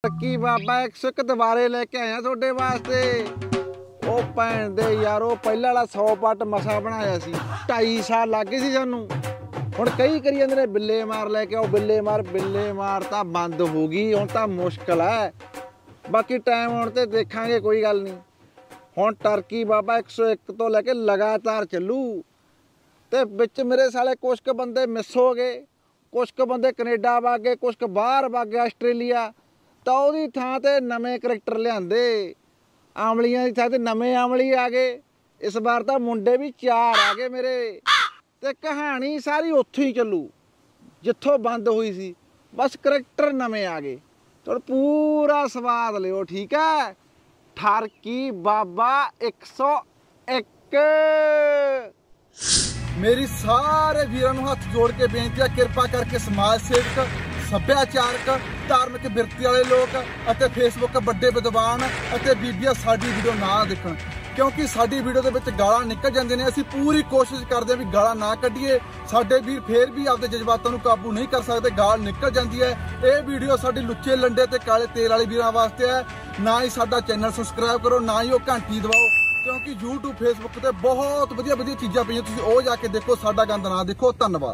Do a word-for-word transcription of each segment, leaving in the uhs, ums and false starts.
की बाबा एक सौ एक दुबारे लेके आया थोड़े वास्ते। ओ भैन दे यारो पहले वाला सौ पट मसा बनाया सी, ढाई साल लग गए सी सानू। हुण कई करी जांदे ने बिल्ले मार लेके आओ, बिल्ले मार बिल्ले मार तां बंद हो गई, हुण तां मुश्किल है। बाकी टाइम आउण ते देखांगे, कोई गल नहीं। हुण टर्की बाबा एक सौ एक तो लैके लगातार चलू ते विच मेरे साले कुछ क बंदे मिस हो गए, कुछ क बंदे कनेडा वग गए, कुछ क बाहर वग गए आस्ट्रेलिया। तो ਉਹਦੀ ਥਾਂ ਤੇ ਨਵੇਂ ਕਰੈਕਟਰ ਲਿਆਂਦੇ, ਆਮਲੀਆਂ ਦੀ ਥਾਂ ਤੇ ਨਵੇਂ ਆਮਲੀ ਆ ਗਏ। ਇਸ ਵਾਰ ਤਾਂ ਮੁੰਡੇ ਵੀ ਚਾਰ ਆ ਗਏ ਮੇਰੇ, ਤੇ ਕਹਾਣੀ ਸਾਰੀ ਉੱਥੋਂ ਹੀ ਚੱਲੂ ਜਿੱਥੋਂ ਬੰਦ ਹੋਈ ਸੀ, ਬਸ ਕਰੈਕਟਰ ਨਵੇਂ ਆ ਗਏ। ਚਲ ਪੂਰਾ ਸਵਾਦ ਲਿਓ, ਠੀਕ ਹੈ। ਠਰਕੀ ਬਾਬਾ ਇੱਕ ਸੌ ਇੱਕ। ਮੇਰੀ ਸਾਰੇ ਵੀਰਾਂ ਨੂੰ ਹੱਥ ਜੋੜ ਕੇ ਬੇਨਤੀ ਹੈ, ਕਿਰਪਾ ਕਰਕੇ ਸਮਾਜ ਸੇਵਕ, ਸੱਭਿਆਚਾਰਕ, ਧਾਰਮਿਕ ਬਿਰਤੀ ਵਾਲੇ ਲੋਕ ਅਤੇ ਫੇਸਬੁੱਕ ਵੱਡੇ ਵਿਦਵਾਨ ਅਤੇ ਬੀਬੀਆਂ ਸਾਡੀ ਵੀਡੀਓ ਨਾ ਦੇਖਣ, ਕਿਉਂਕਿ ਸਾਡੀ ਵੀਡੀਓ ਦੇ ਵਿੱਚ ਗਾਲਾਂ ਨਿਕਲ ਜਾਂਦੇ ਨੇ। ਅਸੀਂ ਪੂਰੀ ਕੋਸ਼ਿਸ਼ ਕਰਦੇ ਹਾਂ ਵੀ ਗਾਲਾਂ ਨਾ ਕੱਢੀਏ। ਸਾਡੇ ਵੀਰ ਫੇਰ ਵੀ ਆਪਦੇ ਜਜ਼ਬਾਤਾਂ ਨੂੰ ਕਾਬੂ ਨਹੀਂ ਕਰ ਸਕਦੇ, ਗਾਲ ਨਿਕਲ ਜਾਂਦੀ ਹੈ। ਇਹ ਵੀਡੀਓ ਸਾਡੀ ਲੁੱਚੇ ਲੰਡੇ ਤੇ ਕਾਲੇ ਤੇਲ ਵਾਲੇ ਵੀਰਾਂ ਵਾਸਤੇ ਹੈ। ਨਾ ਹੀ ਸਾਡਾ ਚੈਨਲ ਸਬਸਕ੍ਰਾਈਬ ਕਰੋ, ਨਾ ਹੀ ਉਹ ਘੰਟੀ ਦਬਾਓ, ਕਿਉਂਕਿ YouTube ਫੇਸਬੁੱਕ ਤੇ ਬਹੁਤ ਵਧੀਆ ਵਧੀਆ ਚੀਜ਼ਾਂ ਪਈਆਂ, ਤੁਸੀਂ ਉਹ ਜਾ ਕੇ ਦੇਖੋ, ਸਾਡਾ ਗੰਦ ਨਾ ਦੇਖੋ। ਧੰਨਵਾਦ।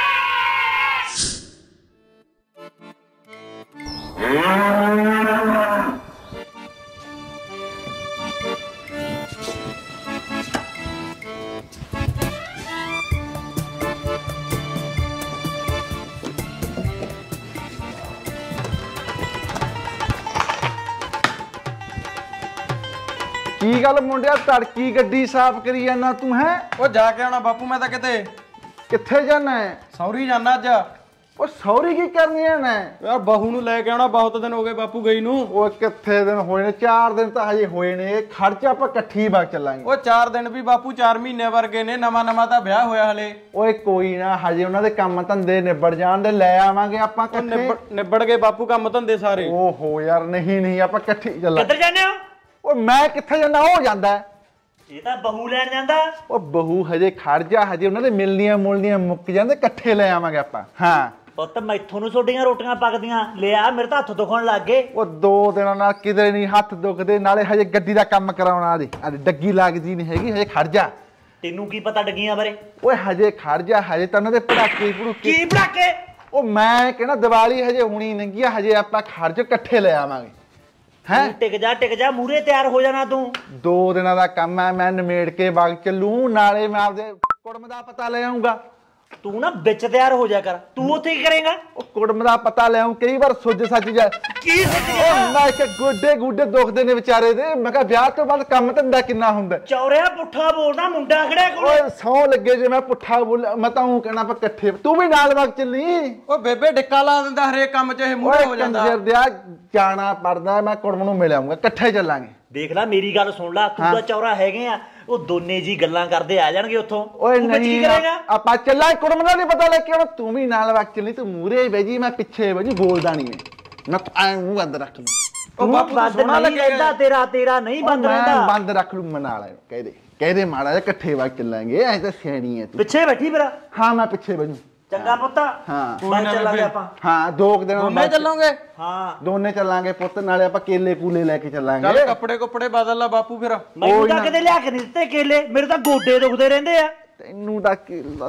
की गल मुंडिया, तड़की गड्डी साफ करी जाना तू है? ओ जाके आना बापू, मैं तो किते किथे जाना है? सौरी जाना अज। ओ सौरी की करनी है मैं यार बहू नूं लेके आना, बहुत दिन हो गए बापू गई नूं। ओ किथे दिन होए ने? चार दिन तो हजे होए ने। खर्चा आपां इकट्ठी बाग चलांगे। ओ चार दिन भी बापू चार महीने वर्गे ने, नवा नवा तां ब्याह होया हले। ओए कोई ना, हजे उन्हां दे काम धंधे निबड़ जाण दे, ले आवांगे आपां इकट्ठे। निबड़ गए बापू काम धंधे सारे। ओहो यार, नहीं नहीं आपां इकट्ठी चलांगे। किधर जाने हो? ओ मैं किथे जाना, हो जांदा है। ये तां बहू लैण जांदा। ओ बहू हजे खड़ जा, हजे उन्हां दे मिलनियां मुलनियां मुक जांदे, इकट्ठे ले आवांगे आपां। हां पुत्त मैथों नूं सोडियां रोटियां पकदियां ले आ, मेरे तां हत्थ दुखण लग गए। ओ दो दिनां नाल किधरे नहीं हत्थ दुखदे, नाले हजे गड्डी दा काम कराउणा। आ दे डग्गी लगदी नहीं हैगी, हजे खड़ जा। तेनू की पता डग्गियां बारे? ओए हजे खड़ जा, हजे तां उन्हां दे पटाके पड़ूके। की पटाके? ओ मैं कहना दिवाली हजे हुणी लंघी, हजे आपां खड़ जा, इकट्ठे ले आवांगे। हैं टिक जा टिक जा, मूरे तैयार हो जाना तू। दो दिनां दा काम है, मैं निमेड़ के बाग चलूं, नाले मैं आपदे कुड़म दा पता ले आऊंगा। तू ना बिच तैयार हो जा कर, तू उत्थे की करेगा? ओ कुड़म दा पता ले आऊं, कई बार सुज सच जाए। की सुज ओ मैं कि गोडे गुडे दुखदे ने बेचारे दे। मैं कहा ब्याह तो बाद काम धंधा किन्ना हुंदा। चौरिया पुट्ठा बोलना, मुंडा खड़े कोल। ओए सौ लगे जे मैं पुट्ठा बोल, मैं तां हूं कहना पर इकट्ठे तू भी नाल वग चली। ओ बेबे डिक्का ला दिंदा हरेक काम च, ਇਹ ਮੂਹਰੇ ਹੋ ਜਾਂਦਾ। कंजर दिया जाना पड़दा, मैं कुड़म नूं मिल आऊंगा, इकट्ठे चलांगे। देख ला मेरी गल सुन ला, तू दा चौरा हैगे आ, ਉਹ ਦੋਨੇ ਜੀ ਗੱਲਾਂ ਕਰਦੇ ਆ ਜਾਣਗੇ ਉੱਥੋਂ। ਓਏ ਤੂੰ ਕੀ ਕਰੇਗਾ? ਆਪਾਂ ਚੱਲਾਂ, ਕੁੜਮ ਦਾ ਨਹੀਂ ਪਤਾ ਲੱਗਿਆ। ਤੂੰ ਵੀ ਨਾਲ ਵਗ ਚੱਲੀ, ਤੂੰ ਮੂਰੇ ਬਹਿ ਜੀ, ਮੈਂ ਪਿੱਛੇ ਬਹਿ ਜੀ, ਬੋਲਦਾ ਨਹੀਂ ਮੈਂ। ਮੈਂ ਐ ਮੂੰਹ ਬੰਦ ਰੱਖ ਲੂੰ। ਉਹ ਬਾਪੂ ਤੂੰ ਸੋਹਣਾ ਲੱਗੇਗਾ। ਤੇਰਾ ਤੇਰਾ ਨਹੀਂ ਬੰਦ ਰਹਿੰਦਾ। ਮੈਂ ਬੰਦ ਰੱਖ ਲੂੰ, ਮਨਾ ਲੈ। ਕਹਿ ਦੇ ਕਹਿ ਦੇ ਮਾੜਾ ਜਿਹਾ, ਇਕੱਠੇ ਵਗ ਚੱਲਾਂਗੇ। ਐ ਤਾਂ ਸਿਆਣੀ ਐ ਤੂੰ। ਪਿੱਛੇ ਬੈਠੀ ਮੇਰਾ। ਹਾਂ ਮੈਂ ਪਿੱਛੇ ਬਹਿ ਜੂ। ਚੰਗਾ ਪੁੱਤ। ਹਾਂ ਬਾਈ ਚੱਲਾਂਗੇ ਆਪਾਂ। ਹਾਂ ਦੋ ਦਿਨ ਦੋਨੇ ਚੱਲੋਗੇ? ਹਾਂ ਦੋਨੇ ਚੱਲਾਂਗੇ ਪੁੱਤ, ਨਾਲੇ ਆਪਾਂ ਕੇਲੇ ਕੂਲੇ ਲੈ ਕੇ ਚੱਲਾਂਗੇ। ਚੱਲ ਕੱਪੜੇ ਕੁੱਪੜੇ ਬਦਲ ਲਾ ਬਾਪੂ ਫਿਰ। ਮੈਨੂੰ ਤਾਂ ਕਦੇ ਲਿਆ ਕੇ ਨਹੀਂ ਦਿੱਤੇ ਕੇਲੇ, ਮੇਰੇ ਤਾਂ ਗੋਡੇ ਦੁਖਦੇ ਰਹਿੰਦੇ ਆ। ਤੈਨੂੰ ਤਾਂ ਕੇਲਾ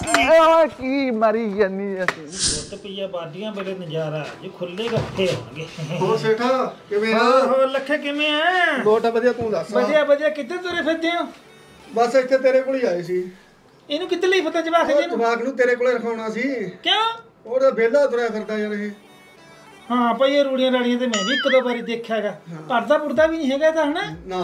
ਓਏ ਕੀ ਮਰੀ ਜਾਨੀ ਐ। ਦੁੱਧ ਪੀਆ ਬਾਡੀਆਂ ਬੜੇ ਨਜ਼ਾਰਾ ਜੇ ਖੁੱਲੇ ਗੱਫੇ ਆਉਣਗੇ। ਹੋ ਸੇਠਾ ਕਿਵੇਂ ਆ? ਓਹ ਲੱਖੇ ਕਿਵੇਂ ਆ? ਲੋਟ ਵਧੀਆ, ਤੂੰ ਦੱਸ। ਵਧੀਆ ਵਧੀਆ। ਕਿੱਥੇ ਤੁਰੇ ਫਿਰਦੇ ਹੋ? ਬਸ ਇੱਥੇ ਤੇਰੇ ਕੋਲ ਹੀ ਆਏ ਸੀ। ਇਹਨੂੰ ਕਿੱਥੇ ਲਈ ਪਤਾ ਜਵਾਕ ਜੀ ਨੂੰ? ਜਵਾਕ ਨੂੰ ਤੇਰੇ ਕੋਲੇ ਰਖਾਉਣਾ ਸੀ। ਕਿਉਂ? ਉਹਦਾ ਵਿਹਲਾ ਤੁਰਿਆ ਫਿਰਦਾ ਯਾਰ ਇਹ। ਹਾਂ ਭਾਈ, ਇਹ ਰੂੜੀਆਂ ਰਾੜੀਆਂ ਤੇ ਮੈਂ ਵੀ ਇੱਕ ਦੋ ਵਾਰੀ ਦੇਖਿਆ ਹੈਗਾ। ਪਰਦਾ ਪੁਰਦਾ ਵੀ ਨਹੀਂ ਹੈਗਾ ਤਾਂ ਹਨਾ। ਨਾ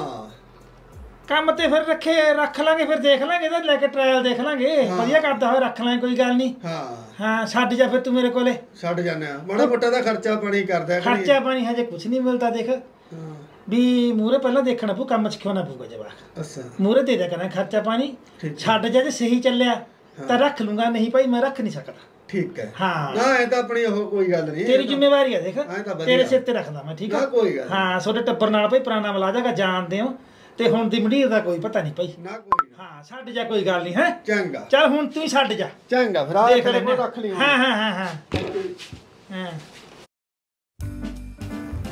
ਕੰਮ ਤੇ ਫਿਰ ਰੱਖੇ ਰੱਖ ਲਾਂਗੇ, ਫਿਰ ਦੇਖ ਲਾਂਗੇ, ਇਹਦਾ ਲੈ ਕੇ ਟ੍ਰਾਇਲ ਦੇਖ ਲਾਂਗੇ। ਵਧੀਆ ਕਰਦਾ ਹੋਇਆ ਰੱਖ ਲਾਂਗੇ, ਕੋਈ ਗੱਲ ਨਹੀਂ। ਹਾਂ ਹਾਂ ਛੱਡ ਜਾ ਫਿਰ ਤੂੰ ਮੇਰੇ ਕੋਲੇ। ਛੱਡ ਜਾਂਦੇ ਆ, ਮਾੜਾ ਮੋਟਾ ਦਾ ਖਰਚਾ ਪਾਣੀ ਕਰਦਾ। ਖਰਚਾ ਪਾਣੀ ਹਜੇ ਕੁਛ ਨਹੀਂ ਮਿਲਦਾ। ਦੇਖ ਵੀ ਮੂਹਰੇ ਪਹਿਲਾਂ ਦੇਖਣਾ ਪਊ, ਕੰਮ ਚ ਕਿਉਂ ਨਾ ਪਊਗਾ ਜਵਾਕ। ਅੱਛਾ ਮੂਹਰੇ ਦੇ ਦਿਆ ਕਰਨਾ ਖਰਚਾ ਪਾਣੀ। ਛੱਡ ਜਾ, ਜੇ ਸਹੀ ਚੱਲਿਆ ਤਾਂ ਰੱਖ ਲੂੰਗਾ, ਨਹੀਂ ਭਾਈ ਮੈਂ ਰੱਖ ਨਹੀਂ ਸਕਦਾ। ਠੀਕ ਹੈ। ਹਾਂ ਨਾ ਇਹ ਤਾਂ ਆਪਣੀ ਉਹ ਕੋਈ ਗੱਲ ਨਹੀਂ, ਤੇਰੀ ਜ਼ਿੰਮੇਵਾਰੀ ਆ। ਦੇਖ ਐਂ ਤਾਂ ਵਧੀਆ। ਤੇਰੇ ਸਿਰ ਤੇ ਰੱਖਦਾ ਮੈਂ, ਠੀਕ ਆ? ਨਾ ਕੋਈ ਗੱਲ। ਹਾਂ ਤੁਹਾਡੇ ਟੱਬਰ ਨਾਲ ਭਾਈ ਪੁਰਾਣਾ ਮਲਾਜਾ ਜਾਣਦੇ ਹੋ, ਤੇ ਹੁਣ ਦੀ ਮੰਡੀਰ ਦਾ ਕੋਈ ਪਤਾ ਨਹੀਂ ਭਾਈ। ਨਾ ਕੋਈ ਨਾ। ਹਾਂ ਛੱਡ ਜਾ, ਕੋਈ ਗੱਲ ਨਹੀਂ ਹੈ। ਚੰਗਾ ਚੱਲ ਹੁਣ ਤੂੰ ਹੀ ਛੱਡ ਜਾ। ਚੰਗਾ ਫਿਰ ਆ ਤੇਰੇ ਕੋਲ ਰੱਖ ਲਈ। ਹਾਂ ਹਾਂ ਹਾਂ ਹਾਂ ਹਾਂ।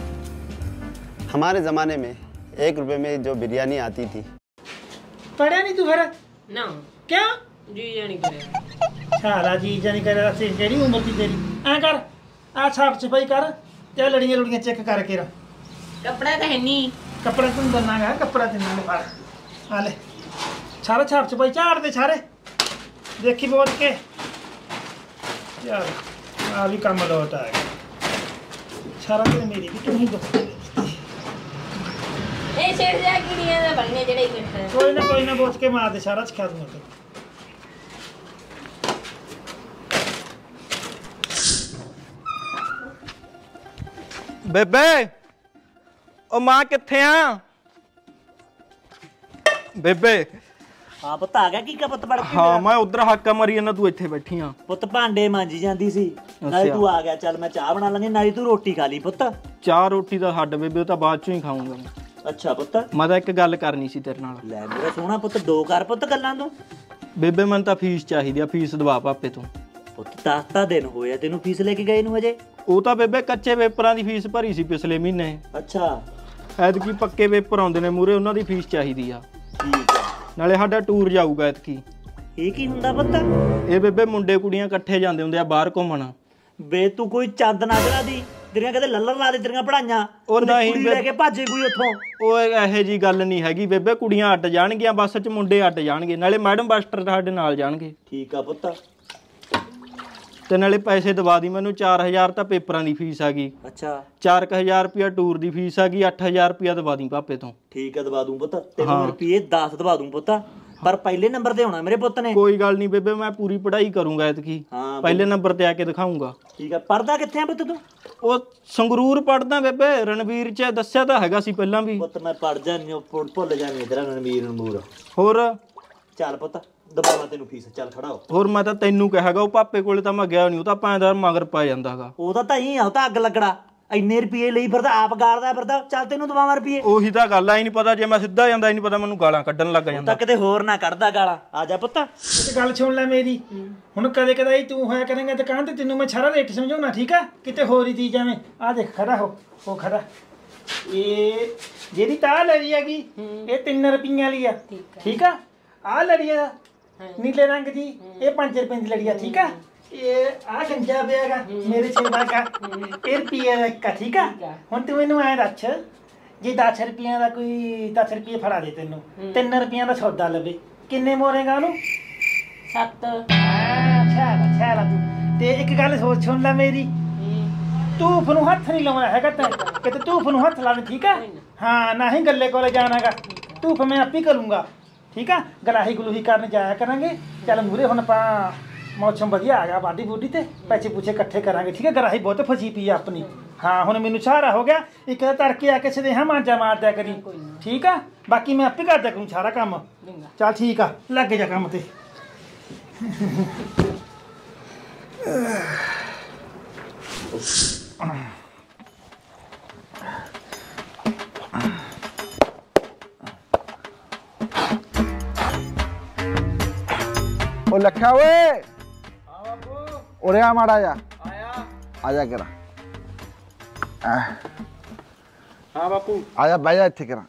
हमारे ज़माने में एक रुपए में जो बिरयानी आती थी। पढ़िया नहीं तू फिर ना क्या जी जानी करे सारा जी जानी करे से केड़ी उम्र थी तेरी ऐ कर आ साफ सफाई कर ते लड़ियां लड़ियां चेक करके रख कपड़ा तो है नहीं कपड़ा तुम बनना है कपड़ा तेन फाड़ आ ले सारा साफ सफाई झाड़ दे सारे देखी बोल के यार आ भी काम लौट आएगा सारा दिन मेरी भी तू ही दुख ए सेठ जा कीड़ियां दा बनने जेड़े करता कोई ना कोई ना बोच के मार दे सारा सिखा दूंगा तेरे ਬੇਬੇ ਉਹ ਮਾਂ ਕਿੱਥੇ ਆ ਬੇਬੇ ਹਾਂ ਪੁੱਤ ਆ ਗਿਆ ਕੀ ਕਾ ਪੁੱਤ ਬੜ ਕੇ ਹਾਂ ਮੈਂ ਉਧਰ ਹੱਕਾ ਮਰੀ ਜਾਂਦਾ ਤੂੰ ਇੱਥੇ ਬੈਠੀ ਆ ਪੁੱਤ ਭਾਂਡੇ ਮਾਂਜੀ ਜਾਂਦੀ ਸੀ ਨਾਲੇ ਤੂੰ ਆ ਗਿਆ ਚੱਲ ਮੈਂ ਚਾਹ ਬਣਾ ਲਾਂਗੀ ਨਾਲੇ ਤੂੰ ਰੋਟੀ ਖਾ ਲਈ ਪੁੱਤ ਚਾਹ ਰੋਟੀ ਦਾ ਹੱਡ ਬੇਬੇ ਉਹ ਤਾਂ ਬਾਅਦ ਚੋਂ ਹੀ ਖਾਊਂਗਾ ਮੈਂ ਅੱਛਾ ਪੁੱਤ ਮੈਂ ਤਾਂ ਇੱਕ ਗੱਲ ਕਰਨੀ ਸੀ ਤੇਰੇ ਨਾਲ ਲੈ ਮੇਰਾ ਸੋਹਣਾ ਪੁੱਤ ਦੋ ਕਰ ਪੁੱਤ ਗੱਲਾਂ ਤੂੰ ਬੇਬੇ ਮੈਨੂੰ ਤਾਂ ਫੀਸ ਚਾਹੀਦੀ ਆ ਫੀਸ ਦਵਾ ਪਾਪੇ ਤੋਂ ਪੁੱਤ ਦਸ ਤਾਂ ਦਿਨ ਹੋਏ ਆ ਤੈਨੂੰ ਫੀਸ ਲੈ ਕੇ ਗਏ ਨੂੰ ਹਜੇ ਉਹ ਤਾਂ ਬੇਬੇ ਕੱਚੇ ਪੇਪਰਾਂ ਦੀ ਫੀਸ ਭਰੀ ਸੀ ਪਿਛਲੇ ਮਹੀਨੇ ਅੱਛਾ ਐਤਕੀ ਪੱਕੇ ਪੇਪਰ ਆਉਂਦੇ ਨੇ ਮੂਰੇ ਉਹਨਾਂ ਦੀ ਫੀਸ ਚਾਹੀਦੀ ਆ ਠੀਕ ਆ ਨਾਲੇ ਸਾਡਾ ਟੂਰ ਜਾਊਗਾ ਐਤਕੀ ਇਹ ਕੀ ਹੁੰਦਾ ਪੁੱਤ ਇਹ ਬੇਬੇ ਮੁੰਡੇ ਕੁੜੀਆਂ ਇਕੱਠੇ ਜਾਂਦੇ ਹੁੰਦੇ ਆ ਬਾਹਰ ਘੁੰਮਣ ਬੇ ਤੂੰ ਕੋਈ ਚੰਦ ਨਾ ਜਲਾ ਦੀ ਤੇਰੀਆਂ ਕਦੇ ਲੱਲਰ ਲਾ ਦੇ ਤੇਰੀਆਂ ਪੜਾਈਆਂ ਉਹ ਨਹੀਂ ਕੁੜੀ ਲੈ ਕੇ ਭੱਜੇ ਕੋਈ ਉੱਥੋਂ ਉਹ ਇਹੋ ਜੀ ਗੱਲ ਨਹੀਂ ਹੈਗੀ ਬੇਬੇ ਕੁੜੀਆਂ ਅੱਡ ਜਾਣਗੀਆਂ ਬੱਸ 'ਚ ਮੁੰਡੇ ਅੱਡ ਜਾਣਗੇ ਨਾਲੇ ਮੈਡਮ ਮਾਸਟਰ ਸਾਡੇ ਨਾਲ ਜਾਣਗੇ ਠੀਕ ਆ ਪੁੱਤ ਤੇ ਨਾਲੇ ਪੈਸੇ ਦਵਾ ਦੀ ਮੈਨੂੰ ਚਾਰ ਹਜ਼ਾਰ ਤਾਂ ਪੇਪਰਾਂ ਦੀ ਫੀਸ ਆ ਗਈ ਅੱਛਾ ਚਾਰ ਹਜ਼ਾਰ ਰੁਪਿਆ ਟੂਰ ਦੀ ਫੀਸ ਆ ਗਈ ਅੱਠ ਹਜ਼ਾਰ ਰੁਪਿਆ ਦਵਾ ਦੀ ਪਾਪੇ ਤੋਂ ਠੀਕ ਆ ਦਵਾ ਦੂੰ ਪੁੱਤ ਤੈਨੂੰ ਰੁਪਏ ਦਸ ਦਵਾ ਦੂੰ ਪੁੱਤ ਪਰ ਪਹਿਲੇ ਨੰਬਰ ਤੇ ਹੋਣਾ ਮੇਰੇ ਪੁੱਤ ਨੇ ਕੋਈ ਗੱਲ ਨਹੀਂ ਬੇਬੇ ਮੈਂ ਪੂਰੀ ਪੜ੍ਹਾਈ ਕਰੂੰਗਾ ਐਤਕੀ ਹਾਂ ਪਹਿਲੇ ਨੰਬਰ ਤੇ ਆ ਕੇ ਦਿਖਾਊਂਗਾ ਠੀਕ ਆ ਪੜਦਾ ਕਿੱਥੇ ਆ ਪੁੱਤ ਤੂੰ ਉਹ ਸੰਗਰੂਰ ਪੜਦਾ ਬੇਬੇ ਰਣਵੀਰ ਚ ਦੱਸਿਆ ਤਾਂ ਹੈਗਾ ਸੀ ਪਹਿਲਾਂ ਵੀ ਪੁੱਤ ਮੈਂ ਪੜ ਜਾਂਦੀ ਭੁੱਲ ਜਾਂਦੀ ਤੇਰਾ ਰਣਵੀਰ ਰਣਮੂਰ ਹੋਰ ਚੱਲ ਪੁੱਤ ਦਬਾਵਾ ਤੈਨੂੰ ਫੀਸ ਚੱਲ ਖੜਾ ਹੋ ਹੋਰ ਮੈਂ ਤਾਂ ਤੈਨੂੰ ਕਹਾਂਗਾ ਉਹ ਪਾਪੇ ਕੋਲੇ ਤਾਂ ਮੈਂ ਗਿਆ ਨਹੀਂ ਉਹ ਤਾਂ ਪੈਂਦਾਰ ਮਗਰ ਪਾ ਜਾਂਦਾਗਾ ਉਹਦਾ ਤਾਂ ਹੀ ਆ ਉਹ ਤਾਂ ਅੱਗ ਲੱਗੜਾ ਇੰਨੇ ਰੁਪਏ ਲਈ ਫਿਰਦਾ ਆਪ ਗਾਲਦਾ ਫਿਰਦਾ ਚੱਲ ਤੈਨੂੰ ਦਵਾਵਾਂ ਰੁਪਏ ਉਹੀ ਤਾਂ ਗੱਲ ਆ ਹੀ ਨਹੀਂ ਪਤਾ ਜੇ ਮੈਂ ਸਿੱਧਾ ਜਾਂਦਾ ਹੀ ਨਹੀਂ ਪਤਾ ਮੈਨੂੰ ਗਾਲਾਂ ਕੱਢਣ ਲੱਗ ਜਾਂਦਾ ਤਾਂ ਕਿਤੇ ਹੋਰ ਨਾ ਕੱਢਦਾ ਗਾਲਾਂ ਆ ਜਾ ਪੁੱਤ ਇੱਕ ਗੱਲ ਸੁਣ ਲੈ ਮੇਰੀ ਹੁਣ ਕਦੇ ਕਦੇ ਤੂੰ ਹੋਇਆ ਕਰੇਂਗਾ ਦੁਕਾਨ ਤੇ ਤੈਨੂੰ ਮੈਂ ਸਾਰਾ ਰੇਟ ਸਮਝਾਉਣਾ ਠੀਕ ਆ ਕਿਤੇ ਹੋਰ ਹੀ ਦੀ ਜਾਵੇਂ ਆ ਦੇਖ ਖੜਾ ਹੋ ਉਹ ਖੜਾ ਇਹ ਜਿਹੜੀ ਤਾਂ ਲੜੀ ਹੈਗੀ ਇਹ ਤਿੰਨ ਰੁਪਈਆਂ ਵਾਲੀ ਆ ਠੀਕ ਆ ਆ ਲੜੀ ਆ ਨੀਲੇ ਰੰਗ ਦੀ ਇਹ ਪੰਜ ਰੁਪਏ ਦੀ ਲੜੀ ਆ ਠੀਕ ਆ ਇਹ ਆ ਗੰਜਾ ਪਿਆਗਾ ਮੇਰੇ ਛੇੜਾ ਕਾ ਇਹ ਰੁਪਈਏ ਦਾ ਇੱਕ ਆ ਠੀਕ ਆ ਹੁਣ ਤੂੰ ਮੈਨੂੰ ਐ ਦੱਸ ਜੇ ਦਸ ਰੁਪਈਆਂ ਦਾ ਕੋਈ ਦਸ ਰੁਪਈਏ ਫੜਾ ਦੇ ਤੈਨੂੰ ਤਿੰਨ ਰੁਪਈਆਂ ਦਾ ਸੌਦਾ ਲਵੇ ਕਿੰਨੇ ਮੋਰੇਗਾ ਉਹਨੂੰ ਸੱਤ ਅੱਛਾ ਅੱਛਾ ਤੂੰ ਤੇ ਇੱਕ ਗੱਲ ਸੋਚ ਸੁਣ ਲੈ ਮੇਰੀ ਧੂਫ ਨੂੰ ਹੱਥ ਨਹੀਂ ਲਾਉਣਾ ਹੈਗਾ ਤੈਂ ਕਿਤੇ ਧੂਫ ਨੂੰ ਹੱਥ ਲਾਵੇਂ ਠੀਕ ਆ ਹਾਂ ਨਾ ਹੀ ਗੱਲੇ ਕੋਲੇ ਜਾਣਾਗਾ ਧੂਫ ਮੈਂ ਆਪੇ ਕਰੂੰਗਾ ਠੀਕ ਆ ਗਲਾਹੀ ਗਲੂਹੀ ਕਰਨ ਜਾਇਆ ਕਰਾਂਗੇ ਚੱਲ ਮੂਰੇ ਹੁਣ ਆਪਾਂ ਮੌਸਮ ਵਧੀਆ ਆ ਗਿਆ ਬਾਡੀ ਬੂਡੀ ਤੇ ਪੈਸੇ ਪੂਛੇ ਇਕੱਠੇ ਕਰਾਂਗੇ ਠੀਕ ਹੈ ਗਰਾਹੀ ਬਹੁਤ ਫਸੀ ਪਈ ਆ ਆਪਣੀ ਹਾਂ ਹੁਣ ਮੈਨੂੰ ਸਹਾਰਾ ਹੋ ਗਿਆ ਇੱਕ ਤੜਕੇ ਆ ਕੇ ਸਦੇਹਾ ਮਾਂਜਾ ਮਾਰ ਦਿਆ ਕਰੀ ਠੀਕ ਆ ਬਾਕੀ ਮੈਂ ਆਪੇ ਕਰਦਾ ਕਰੂੰ ਸਾਰਾ ਕੰਮ ਚੱਲ ਠੀਕ ਆ ਲੱਗ ਜਾ ਕੰਮ ਤੇ ਉਹ ਲੱਖਾ ਓਏ ਆ ਬਾਪੂ ਉਰੇ ਆ ਮਾੜਾ ਜਾ ਆਇਆ ਆ ਜਾ ਕਰਾ ਹਾਂ ਬਾਪੂ ਆ ਜਾ ਬਹਿ ਜਾ ਇੱਥੇ ਕਰਾ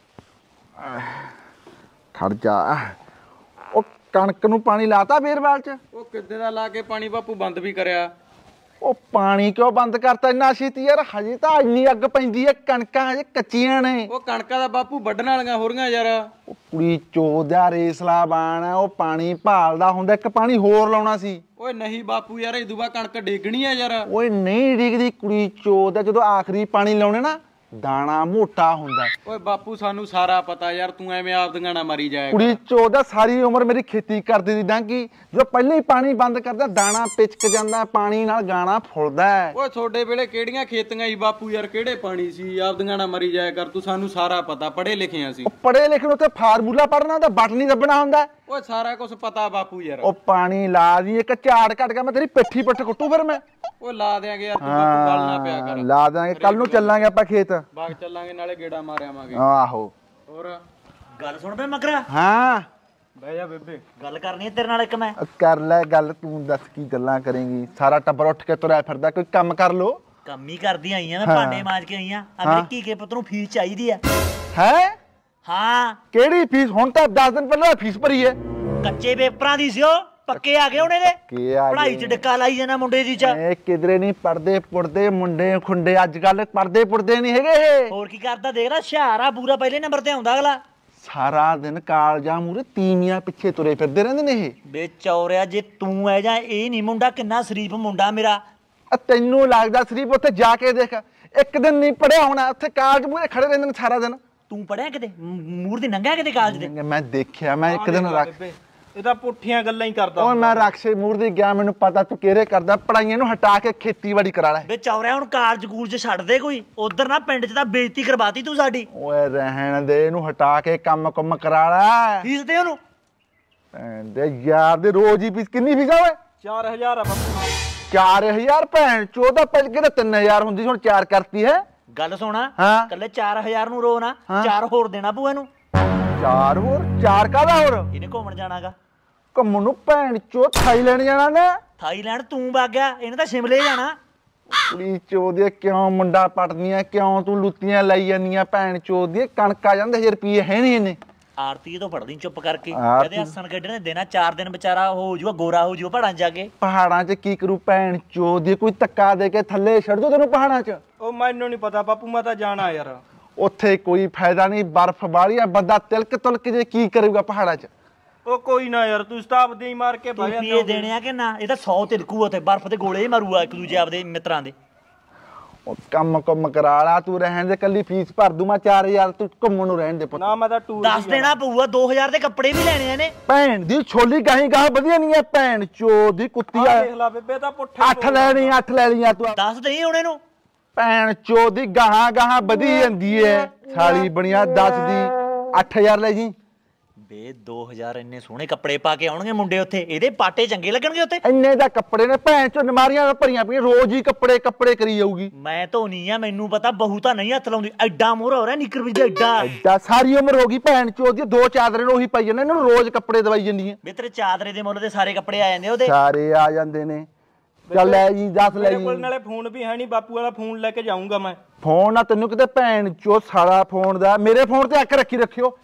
ਖੜ ਜਾ ਉਹ ਕਣਕ ਨੂੰ ਪਾਣੀ ਲਾਤਾ ਬੇਰਵਾਲ ਚ ਉਹ ਕਿੱਦੇ ਦਾ ਲਾ ਕੇ ਪਾਣੀ ਬਾਪੂ ਬੰਦ ਵੀ ਕਰਿਆ ਉਹ ਪਾਣੀ ਕਿਉਂ ਬੰਦ ਕਰਤਾ ਇੰਨਾ ਛੇਤੀ ਯਾਰ ਹਜੇ ਤਾਂ ਇੰਨੀ ਅੱਗ ਪੈਂਦੀ ਹੈ ਕਣਕਾਂ ਹਜੇ ਕੱਚੀਆਂ ਨੇ ਉਹ ਕਣਕਾਂ ਦਾ ਬਾਪੂ ਵੱਢਣ ਵਾਲੀਆਂ ਹੋ ਰਹੀਆਂ ਯਾਰ ਉਹ ਕੁੜੀ ਚੋਦਿਆ ਰੇਸਲਾ ਬਾਣ ਉਹ ਪਾਣੀ ਭਾਲਦਾ ਹੁੰਦਾ ਇੱਕ ਪਾਣੀ ਹੋਰ ਲਾਉਣਾ ਸੀ ਓਏ ਨਹੀਂ ਬਾਪੂ ਯਾਰ ਇਹ ਦੁਬਾ ਕਣਕ ਡੇਗਣੀ ਆ ਯਾਰ ਓਏ ਨਹੀਂ ਡਿੱਗਦੀ ਕੁੜੀ ਚੋਦ ਜਦੋਂ ਆਖਰੀ ਪਾਣੀ ਲਾਉਣੇ ਨਾ ਦਾਣਾ ਮੋਟਾ ਹੁੰਦਾ ਓਏ ਬਾਪੂ ਸਾਨੂੰ ਸਾਰਾ ਪਤਾ ਯਾਰ ਤੂੰ ਐਵੇਂ ਆਪਦੀਆਂ ਨਾ ਮਰੀ ਜਾਏਗਾ ਕੁੜੀ ਚੋਦ ਸਾਰੀ ਉਮਰ ਮੇਰੀ ਖੇਤੀ ਕਰਦੀ ਦੀ ਡਾਂਗੀ ਜੋ ਪਹਿਲੇ ਹੀ ਪਾਣੀ ਬੰਦ ਕਰਦਾ ਦਾਣਾ ਪਿਚਕ ਜਾਂਦਾ ਪਾਣੀ ਨਾਲ ਗਾਣਾ ਫੁੱਲਦਾ ਓਏ ਤੁਹਾਡੇ ਵੇਲੇ ਕਿਹੜੀਆਂ ਖੇਤੀਆਂ ਸੀ ਬਾਪੂ ਯਾਰ ਕਿਹੜੇ ਪਾਣੀ ਸੀ ਆਪਦੀਆਂ ਨਾ ਮਰੀ ਜਾਇਆ ਕਰ ਤੂੰ ਸਾਨੂੰ ਸਾਰਾ ਪਤਾ ਪੜ੍ਹੇ ਲਿਖੇ ਸੀ ਪੜ੍ਹੇ ਲਿਖੇ ਨੂੰ ਤੇ ਫਾਰਮੂਲਾ ਪੜ੍ਹਨਾ ਹੁੰਦਾ ਬਟਨੀ ਦੱਬਣਾ ਹੁੰਦਾ ਓਏ ਸਾਰਾ ਕੁਝ ਪਤਾ ਬਾਪੂ ਯਾਰ ਉਹ ਪਾਣੀ ਲਾ ਦੀ ਇੱਕ ਝਾੜ ਕੱਟ ਗਿਆ ਮੈਂ ਤੇਰੀ ਪਿੱਠੀ ਪਿੱਠ ਕੁੱਟੂ ਫਿਰ ਮੈਂ ਓਏ ਲਾ ਦੇਾਂਗੇ ਯਾਰ ਤੂੰ ਬਾਪੂ ਗੱਲ ਨਾ ਪਿਆ ਕਰ ਲਾ ਦਾਂਗੇ ਕੱਲ ਨੂੰ ਚੱਲਾਂਗੇ ਆਪਾਂ ਖੇਤ ਬਾਗ ਚੱਲਾਂਗੇ ਨਾਲੇ ਗੇੜਾ ਮਾਰ ਆਵਾਂਗੇ ਆਹੋ ਹੋਰ ਗੱਲ ਸੁਣ ਬੇ ਮਗਰਾ ਹਾਂ ਬਹਿ ਜਾ ਬੇਬੇ ਗੱਲ ਕਰਨੀ ਹੈ ਤੇਰੇ ਨਾਲ ਇੱਕ ਮੈਂ ਕਰ ਲੈ ਗੱਲ ਤੂੰ ਦੱਸ ਕੀ ਗੱਲਾਂ ਕਰੇਂਗੀ ਸਾਰਾ ਟੱਬਰ ਉੱਠ ਕੇ ਤੁਰਿਆ ਫਿਰਦਾ ਕੋਈ ਕੰਮ ਕਰ ਲੋ ਕੰਮ ਹੀ ਕਰਦੀ ਆਈ ਆ ਮੈਂ, ਭਾਂਡੇ ਮਾਂਜ ਕੇ ਆਈ ਆ। ਆ ਮੇਰੇ ਕੀਕੇ ਪੁੱਤ ਨੂੰ ਫੀਸ ਚਾਹੀਦੀ ਆ। ਹੈ ਹਾਂ। ਕਿਹੜੀ ਫੀਸ? ਹੁਣ ਤਾਂ ਦਸ ਦਿਨ ਪਹਿਲਾਂ ਫੀਸ ਭਰੀ ਹੈ। ਕੱਚੇ ਪੇਪਰਾਂ ਦੀ ਸੀ ਉਹ, ਪੱਕੇ ਆ ਗਏ ਉਹਨੇ ਦੇ। ਕੀ ਆ ਪੜ੍ਹਾਈ ਚ ਡੱਕਾ ਲਾਈ ਜਾਣਾ ਮੁੰਡੇ ਦੀ ਚ। ਇਹ ਕਿਧਰੇ ਨਹੀਂ ਪੜਦੇ ਪੁੜਦੇ ਮੁੰਡੇ ਖੁੰਡੇ ਅੱਜ ਕੱਲ ਪੜਦੇ ਪੁੜਦੇ ਨਹੀਂ ਹੈਗੇ ਇਹ। ਹੋਰ ਕੀ ਕਰਦਾ ਦੇਖ ਨਾ, ਹੁਸ਼ਿਆਰ ਆ ਪੂਰਾ, ਪਹਿਲੇ ਨੰਬਰ ਤੇ ਆਉਂਦਾ ਅਗਲਾ। ਸਾਰਾ ਦਿਨ ਕਾਲਜਾਂ ਮੂਰੇ ਤੀਵੀਆਂ ਪਿੱਛੇ ਤੁਰੇ ਫਿਰਦੇ ਰਹਿੰਦੇ ਨੇ ਇਹ। ਬੇ ਚੌਰਿਆ, ਜੇ ਤੂੰ ਐ ਜਾਂ ਇਹ ਨਹੀਂ ਮੁੰਡਾ, ਕਿੰਨਾ ਸ਼ਰੀਫ ਮੁੰਡਾ ਮੇਰਾ। ਆ ਤੈਨੂੰ ਲੱਗਦਾ ਸ਼ਰੀਫ? ਉੱਥੇ ਜਾ ਕੇ ਦੇਖ, ਇੱਕ ਦਿਨ ਨਹੀਂ ਪੜਿਆ ਹੋਣਾ, ਉੱਥੇ ਕਾਲਜ ਮੂਰੇ ਖੜੇ ਰਹਿੰਦੇ ਨੇ ਸਾਰਾ ਦਿਨ। ਤੂੰ ਪੜਿਆ ਕਿਤੇ? ਮੂਰ ਦੀ ਨੰਗਾ ਕਿਤੇ ਕਾਲਜ ਦੇ? ਮੈਂ ਦੇਖਿਆ, ਮੈਂ ਇੱਕ ਦਿਨ ਰੱਖ ਇਹ ਤਾਂ ਪੁੱਠੀਆਂ ਗੱਲਾਂ ਹੀ ਕਰਦਾ। ਉਹ ਮੈਂ ਰਕਸ਼ੇ ਮੂਰਤੀ ਗਿਆ, ਮੈਨੂੰ ਪਤਾ ਤੂੰ ਕਿਹੜੇ ਕਰਦਾ। ਪੜਾਈਆਂ ਨੂੰ ਹਟਾ ਕੇ ਖੇਤੀਬਾੜੀ ਕਰਾ ਲੈ। ਬੇ ਚੌਰਿਆ, ਹੁਣ ਕਾਲਜ ਕੂਲਜ ਛੱਡ ਦੇ ਕੋਈ, ਉਧਰ ਨਾ ਪਿੰਡ 'ਚ ਤਾਂ ਬੇਇੱਜ਼ਤੀ ਕਰਵਾਤੀ ਤੂੰ ਸਾਡੀ। ਓਏ ਰਹਿਣ ਦੇ, ਇਹਨੂੰ ਹਟਾ ਕੇ ਕੰਮ ਕੁੰਮ ਕਰਾ ਲੈ। ਫੀਸ ਦੇ ਉਹਨੂੰ। ਭੈਣ ਦੇ ਯਾਰ ਦੇ ਰੋਜ਼ ਹੀ ਫੀਸ ਕਿੰਨੀ ਫੀਸ ਆ ਓਏ? ਚਾਰ ਹਜ਼ਾਰ ਆ ਬਾਪੂ। ਚਾਰ ਹਜ਼ਾਰ? ਭੈਣ ਚੌਦਾਂ ਪਹਿਲ ਕੇ ਤਾਂ ਤਿੰਨ ਹਜ਼ਾਰ ਹੁੰਦੀ ਸੀ, ਹੁਣ ਚਾਰ ਕਰਤੀ ਹੈ। ਗੱਲ ਸੁਣਾ, ਹਾਂ। ਕੱਲੇ ਚਾਰ ਹਜ਼ਾਰ ਨੂੰ ਰੋ ਨਾ, ਚਾਰ ਹੋਰ ਦੇਣਾ ਪਊ ਇਹਨੂੰ। ਚਾਰ ਹੋਰ? ਚਾਰ ਕਾਹਦਾ ਹੋਰ? ਇਹਨੇ ਘੁੰਮਣ ਜਾਣਾਗਾ। ਘੁੰਮਣ ਨੂੰ? ਭੈਣ ਚੋ ਥਾਈਲੈਂਡ ਜਾਣਾ ਨੇ। ਥਾਈਲੈਂਡ ਤੂੰ ਵਗ ਗਿਆ, ਇਹਨੇ ਤਾਂ ਸ਼ਿਮਲੇ ਜਾਣਾ। ਕੁੜੀ ਚੋਦੇ ਕਿਉਂ ਮੁੰਡਾ ਪਟਦੀਆਂ, ਕਿਉਂ ਤੂੰ ਲੁੱਤੀਆਂ ਲਾਈ ਜਾਂਦੀਆਂ? ਭੈਣ ਚੋਦੀ ਕਣਕ ਆ ਜਾਂਦੇ ਹਜ਼ਾਰ ਰੁਪਏ ਹੈ ਨਹੀਂ ਇਹਨੇ। ਆਰਤੀ ਤੋਂ ਪੜਦੀ ਚੁੱਪ ਕਰਕੇ, ਕਦੇ ਹੱਸਣ ਕੱਢਣੇ ਦੇਣਾ। ਚਾਰ ਦਿਨ ਵਿਚਾਰਾ ਹੋ ਜੂਗਾ, ਗੋਰਾ ਹੋ ਜੂਗਾ ਪਹਾੜਾਂ ਜਾ ਕੇ। ਪਹਾੜਾਂ 'ਚ ਕੀ ਕਰੂ ਭੈਣ ਚੋਦੀ? ਕੋਈ ਧੱਕਾ ਦੇ ਕੇ ਥੱਲੇ ਛੱਡ ਦੋ ਤੈਨੂੰ ਪਹਾੜਾਂ 'ਚ। ਉਹ ਮੈਨੂੰ ਨਹੀਂ ਪਤਾ ਬਾਪੂ, ਮੈਂ ਤਾਂ ਜਾਣਾ ਯਾਰ। ਉੱਥੇ ਕੋਈ ਫਾਇਦਾ ਨਹੀਂ, ਬਰਫ਼ ਵਾਲੀਆਂ, ਬੰਦਾ ਤਿਲਕ ਤੁਲਕ ਜੇ ਕੀ ਕਰੂਗਾ ਪਹਾੜਾਂ 'ਚ। ਉਹ ਕੋਈ ਨਾ ਯਾਰ, ਤੂੰ ਸਤਾਬ ਦੇ ਮਾਰ ਕੇ ਤੂੰ ਪੀਏ ਦੇਣੇ ਆ ਕਿ ਨਾ? ਇਹ ਤਾਂ ਸੌ ਤਿਲਕੂ ਉੱਥੇ ਬਰਫ਼ ਦੇ ਗੋਲੇ ਹੀ ਮਾਰੂਗਾ ਇੱਕ ਦੂਜੇ ਆਪਦੇ ਮਿੱਤਰਾਂ ਦੇ। ਉਹ ਕੰਮ ਕੁੰਮ ਕਰਾ ਲਾ, ਤੂੰ ਰਹਿਣ ਦੇ, ਕੱਲੀ ਫੀਸ ਭਰ ਦੂ ਮੈਂ ਚਾਰ ਹਜ਼ਾਰ, ਤੂੰ ਘੁੰਮਣ ਨੂੰ ਰਹਿਣ ਦੇ ਪੁੱਤ। ਨਾ ਮੈਂ ਤਾਂ ਟੂਰ ਦੱਸ ਦੇਣਾ ਪਊਗਾ, ਦੋ ਹਜ਼ਾਰ ਦੇ ਕੱਪੜੇ ਵੀ ਲੈਣੇ ਆ ਨੇ। ਭੈਣ ਦੀ ਛੋਲੀ ਗਾਹੀ ਗਾਹ ਵਧੀਆ ਨਹੀਂ ਹੈ। ਭੈਣ ਚੋ ਦੀ ਕੁੱਤੀ ਆ, ਦੇਖ ਲੈ ਬੇਬੇ ਤਾਂ ਪੁੱਠੇ ਅੱਠ ਲੈਣੀ, ਅੱਠ ਲੈ ਲਈਆਂ ਤੂੰ। ਦੱਸ ਦੇਈ ਹੁਣ ਇਹਨੂੰ। ਭੈਣ ਚੋ ਦੀ ਗਾਹਾਂ ਗਾਹਾਂ ਵਧੀ ਜਾਂਦੀ ਏ, ਸਾਲੀ ਬਣਿਆ ਦਸ ਦੀ ਅੱਠ ਹਜ਼ਾਰ ਲੈ ਜੀ। ਬੇ ਦੋ ਹਜ਼ਾਰ ਇੰਨੇ ਸੋਹਣੇ ਕੱਪੜੇ ਪਾ ਕੇ ਆਉਣਗੇ ਮੁੰਡੇ ਉੱਥੇ, ਇਹਦੇ ਪਾਟੇ ਚੰਗੇ ਲੱਗਣਗੇ ਉੱਥੇ। ਇੰਨੇ ਦਾ ਕੱਪੜੇ ਨੇ ਭੈਣ ਚੋ, ਨਮਾਰੀਆਂ ਭਰੀਆਂ ਪਈਆਂ, ਰੋਜ਼ ਹੀ ਕੱਪੜੇ ਕੱਪੜੇ ਕਰੀ ਜਾਊਗੀ। ਮੈਂ ਧੋਨੀ ਆ, ਮੈਨੂੰ ਪਤਾ, ਬਹੂ ਤਾਂ ਨਹੀਂ ਹੱਥ ਲਾਉਂਦੀ। ਐਡਾ ਮੋਹਰਾ ਹੋ ਰਿਹਾ ਨਿੱਕਰ ਵਿੱਚ, ਐਡਾ ਐਡਾ ਸਾਰੀ ਉਮਰ ਹੋ ਗਈ ਭੈਣ ਚੋ ਦੀ, ਦੋ ਚਾਦਰੇ ਨੂੰ ਉਹੀ ਪਾਈ ਜਾਂਦੇ, ਇਹਨਾਂ ਨੂੰ ਰੋਜ਼ ਕੱਪੜੇ ਦਵਾਈ ਜਾਂਦੀਆਂ। ਬੇ ਤੇਰੇ ਚਾਦਰੇ ਦੇ ਮੁੱਲ ਦੇ ਸਾਰੇ ਕੱਪੜੇ ਆ ਜਾਂਦੇ ਉਹਦੇ। ਸਾਰੇ ਆ ਜਾਂਦੇ ਨੇ। ਚੱਲ ਲੈ ਜੀ, ਦੱਸ ਲੈ ਮੇਰੇ ਜੀ। ਕੋਲ ਨਾਲੇ ਫੋਨ ਵੀ ਹੈ ਨਹੀਂ, ਬਾਪੂ ਵਾਲਾ ਫੋਨ ਲੈ ਕੇ ਜਾਊਂਗਾ ਮੈਂ। ਫੋਨ ਨਾ ਤੈਨੂੰ ਕਿਤੇ ਭੈਣ ਚੋ ਸਾਰਾ ਫੋਨ ਦਾ, ਮੇਰੇ ਫੋਨ ਤੇ ਅੱਖ ਰੱਖੀ ਰੱਖਿਓ।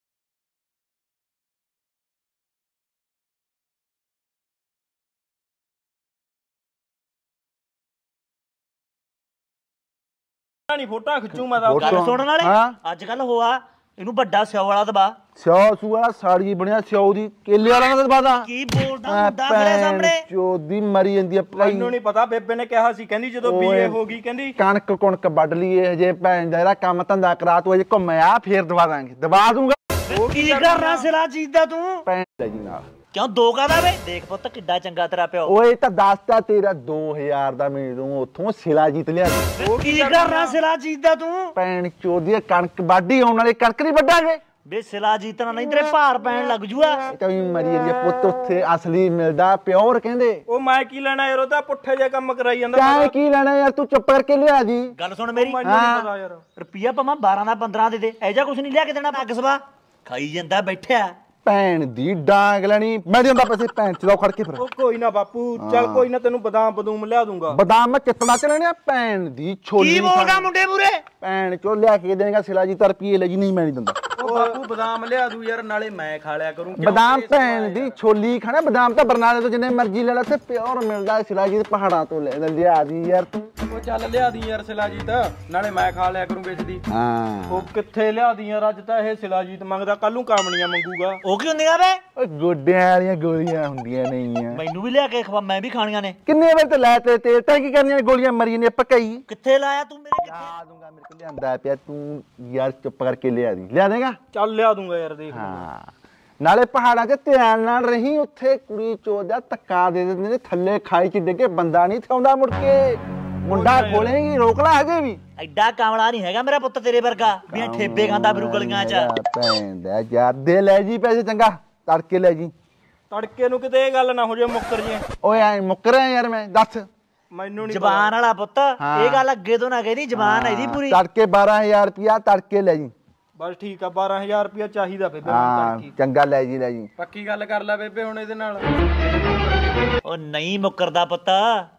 ਨਹੀਂ ਫੋਟੋ ਖਿੱਚੂ ਮੈਂ ਤਾਂ। ਗੱਲ ਸੁਣਨ ਵਾਲੇ, ਅੱਜ ਕੱਲ ਹੋਆ ਇਹਨੂੰ ਵੱਡਾ ਸਿਓ ਵਾਲਾ ਦਬਾ। ਸਿਓ ਸੂ ਵਾਲਾ ਸਾੜੀ ਬਣਿਆ, ਸਿਓ ਦੀ ਕੇਲੇ ਵਾਲਾ ਨਾ ਦਬਾ ਦਾ। ਕੀ ਬੋਲਦਾ ਮੁੰਡਾ ਖੜੇ ਸਾਹਮਣੇ? ਚੋਦੀ ਮਰੀ ਜਾਂਦੀ ਆ। ਮੈਨੂੰ ਨਹੀਂ ਪਤਾ, ਬੇਬੇ ਨੇ ਕਿਹਾ ਸੀ, ਕਹਿੰਦੀ ਜਦੋਂ ਬੀਏ ਹੋ ਗਈ, ਕਹਿੰਦੀ ਕਣਕ ਕੁਣਕ ਵੱਢ ਲਈਏ ਹਜੇ, ਭੈਣ ਦਾ ਇਹਦਾ ਕੰਮ ਧੰਦਾ ਕਰਾ, ਤੂੰ ਹਜੇ ਘੁੰਮਿਆ ਫੇਰ ਦਵਾ ਦਾਂਗੇ, ਦਵਾ ਦੂੰਗਾ। ਕੀ ਕਰਨਾ ਸਿਲਾ ਚੀਜ਼ ਦਾ ਤੂੰ? ਭੈਣ ਲੈ ਜੀ ਨਾਲ। ਕਿਉਂ ਦੋ ਕਾਦਾ ਵੇ? ਦੇਖ ਪੁੱਤ ਕਿੱਡਾ ਚੰਗਾ ਤੇਰਾ ਪਿਓ। ਓਏ ਤਾਂ ਦੱਸਤਾ ਤੇਰਾ ਦੋ ਹਜ਼ਾਰ ਦਾ ਮੈਨੂੰ ਉੱਥੋਂ ਸਿਲਾ ਜੀਤ ਲਿਆ। ਕੀ ਕਰਨਾ ਸਿਲਾ ਚੀਜ਼ ਦਾ ਤੂੰ? ਭੈਣ ਚੋਦੀ ਕਣਕ ਵਾਢੀ ਆਉਣ ਵਾਲੀ, ਕਣਕ ਨਹੀਂ ਵੱਢਾਂਗੇ। ਬੇ ਸਿਲਾ ਜੀਤਣਾ ਨਹੀਂ, ਤੇਰੇ ਭਾਰ ਪੈਣ ਲੱਗ ਜੂਆ। ਤਾਂ ਵੀ ਮਰੀ ਜਾਂਦੀ ਆ ਪੁੱਤ, ਉੱਥੇ ਅਸਲੀ ਮਿਲਦਾ ਪਿਓਰ ਕਹਿੰਦੇ। ਉਹ ਮੈਂ ਕੀ ਲੈਣਾ ਯਾਰ, ਉਹ ਤਾਂ ਪੁੱਠੇ ਜੇ ਕੰਮ ਕਰਾਈ ਜਾਂਦਾ। ਕਾਹ ਕੀ ਲੈਣਾ ਯਾਰ, ਤੂੰ ਚੁੱਪ ਕਰਕੇ ਲਿਆ ਜੀ। ਗੱਲ ਸੁਣ ਮੇਰੀ, ਮੈਨੂੰ ਨਹੀਂ ਪਤਾ ਯਾਰ। ਰੁਪਈਆ ਭਾਵੇਂ ਬਾਰਾਂ ਦਾ ਪੰਦਰਾਂ ਦੇ ਦੇ, ਐ ਜਾ ਕੁਛ ਨਹੀਂ ਲਿਆ ਕੇ ਦੇਣਾ। ਪੱਗ ਸਵਾ ਖਾਈ ਜਾਂਦਾ ਬੈਠਿਆ। ਭੈਣ ਦੀ ਡਾਂਗ ਲੈਣੀ, ਮੈਂ ਦਿੰਦਾ ਪੈਸੇ ਭੈਣ ਚਲਾਓ ਖੜ ਕੇ ਫਿਰ। ਉਹ ਕੋਈ ਨਾ ਬਾਪੂ, ਚੱਲ ਕੋਈ ਨਾ, ਤੈਨੂੰ ਬਦਾਮ ਬਦੂਮ ਲਿਆ ਦੂੰਗਾ। ਬਦਾਮ ਮੈਂ ਕਿਤਨਾ ਚ ਲੈਣੇ ਆ? ਭੈਣ ਦੀ ਛੋਲੀ। ਕੀ ਬੋਲਦਾ ਮੁੰਡੇ ਮੂਰੇ? ਭੈਣ ਚੋ ਲਿਆ ਕੇ ਦੇਗਾ ਸਿਲਾ ਜੀ, ਤਾਂ ਰੁਪਈਏ ਲੈ ਜੀ, ਨਹੀਂ ਮੈਂ ਨਹੀਂ ਦਿੰਦਾ। ਉਹ ਬਾਪੂ ਬਦਾਮ ਲਿਆ ਦੂ ਯਾਰ, ਨਾਲੇ ਮੈਂ ਖਾ ਲਿਆ ਕਰੂੰ। ਬਦਾਮ ਭੈਣ ਦੀ ਛੋਲੀ ਖਾਣਾ, ਬਦਾਮ ਤਾਂ ਬਰਨਾਲੇ ਤੋਂ ਜਿੰਨੇ ਮਰਜ਼ੀ ਲੈ ਲੈ, ਤੇ ਪਿਓਰ ਮਿਲਦਾ ਸਿਲਾ ਜੀ, ਪਹਾੜਾਂ ਤੋਂ ਲੈ ਲਿਆ ਦੀ ਯਾਰ ਤੂੰ। ਉਹ ਚੱਲ ਲਿਆ ਦੀ ਯਾਰ ਸਿਲਾਜੀਤ, ਨਾਲੇ ਮੈਂ ਖਾ ਲਿਆ ਕਰੂੰ ਵੇਚਦੀ। ਹਾਂ ਉਹ ਕਿੱਥੇ ਲਿਆ ਦੀ ਯਾਰ, ਅੱਜ ਤਾਂ ਇਹ ਸਿਲਾਜੀਤ ਮੰਗਦਾ, ਕੱਲ ਨੂੰ ਕਾਮਣੀਆਂ ਮੰਗੂਗਾ। ਉਹ ਕੀ ਹੁੰਦੀਆਂ ਵੇ? ਓ ਗੋਡਿਆਂ ਵਾਲੀਆਂ ਗੋਲੀਆਂ ਹੁੰਦੀਆਂ ਨਹੀਂ ਆ। ਮੈਨੂੰ ਵੀ ਲਿਆ ਕੇ ਖਵਾ, ਮੈਂ ਵੀ ਖਾਣੀਆਂ ਨੇ। ਕਿੰਨੇ ਵੇਲੇ ਤੇ ਲੈ ਤੇ ਤੇਲ ਤਾਂ ਕੀ ਕਰਨੀਆਂ, ਗੋਲੀਆਂ ਮਰੀ ਨੇ ਪਕਾਈ। ਕਿੱਥੇ ਲਾਇਆ ਤੂੰ ਮੇਰੇ? ਕਿੱਥੇ ਆ ਦੂੰਗਾ, ਮੇਰੇ ਕੋਲ ਲਿਆਂਦਾ ਪਿਆ, ਤੂੰ ਯਾਰ ਚੁੱਪ ਕਰਕੇ ਲਿਆ ਦੀ। ਲਿਆ ਦੇਗਾ? ਚੱਲ ਲਿਆ ਦੂੰਗਾ ਯਾਰ, ਦੇਖ। ਹਾਂ ਨਾਲੇ ਪਹਾੜਾਂ 'ਚ ਧਿਆਨ ਨਾਲ ਰਹੀ, ਉੱਥੇ ਕੁੜੀ ਚੋਦਾ ਧੱਕਾ ਦੇ ਦਿੰਦੇ ਨੇ, ਥੱਲੇ ਖਾਈ 'ਚ ਡਿੱਗੇ ਬੰਦਾ ਨਹੀਂ ਥਾਉਂਦਾ ਮੁੜ ਕੇ। ਮੁੰਡਾ ਖੋਲੇਗੀ, ਰੋਕ ਲੈ ਹਜੇ ਵੀ। ਐਡਾ ਕਾਮਲਾ ਨਹੀਂ ਹੈਗਾ ਮੇਰਾ ਪੁੱਤ ਤੇਰੇ ਵਰਗਾ, ਵੀ ਠੇਬੇ ਖਾਂਦਾ ਫਿਰੂ ਗਲੀਆਂ 'ਚ। ਭੈਣ ਦਾ ਯਾਰ ਦੇ ਲੈ ਜੀ ਪੈਸੇ, ਚੰਗਾ ਤੜਕੇ ਲੈ ਜੀ। ਤੜਕੇ ਨੂੰ ਕਿਤੇ ਇਹ ਗੱਲ ਨਾ ਹੋ ਜਾਏ ਮੁੱਕਰ ਜੇ। ਓਏ ਐ ਮੁੱਕਰ ਰਿਹਾ ਯਾਰ ਮੈਂ, ਦੱਸ। ਮੈਨੂੰ ਨਹੀਂ ਜ਼ਬਾਨ ਵਾਲਾ ਪੁੱਤ, ਇਹ ਗੱਲ ਅੱਗੇ ਤੋਂ ਨਾ ਕਹਿਦੀ, ਜ਼ਬਾਨ ਹੈ ਇਹਦੀ ਪੂਰੀ। ਤੜਕੇ ਬਾਰਾਂ ਹਜ਼ਾਰ ਰੁਪਇਆ ਤੜਕੇ ਲੈ ਜੀ। ਬਸ ਠੀਕ ਆ, ਬਾਰਾਂ ਹਜ਼ਾਰ ਰੁਪਇਆ ਚਾਹੀਦਾ ਬੇਬੇ। ਹਾਂ ਚੰਗਾ ਲੈ ਜੀ, ਲੈ ਜੀ। ਪੱਕੀ ਗੱਲ ਕਰ ਲੈ ਬੇਬੇ ਹੁਣ ਇਹਦੇ ਨਾਲ। ਉਹ ਨਹੀਂ ਮੁੱਕਰਦਾ ਪੁੱਤ,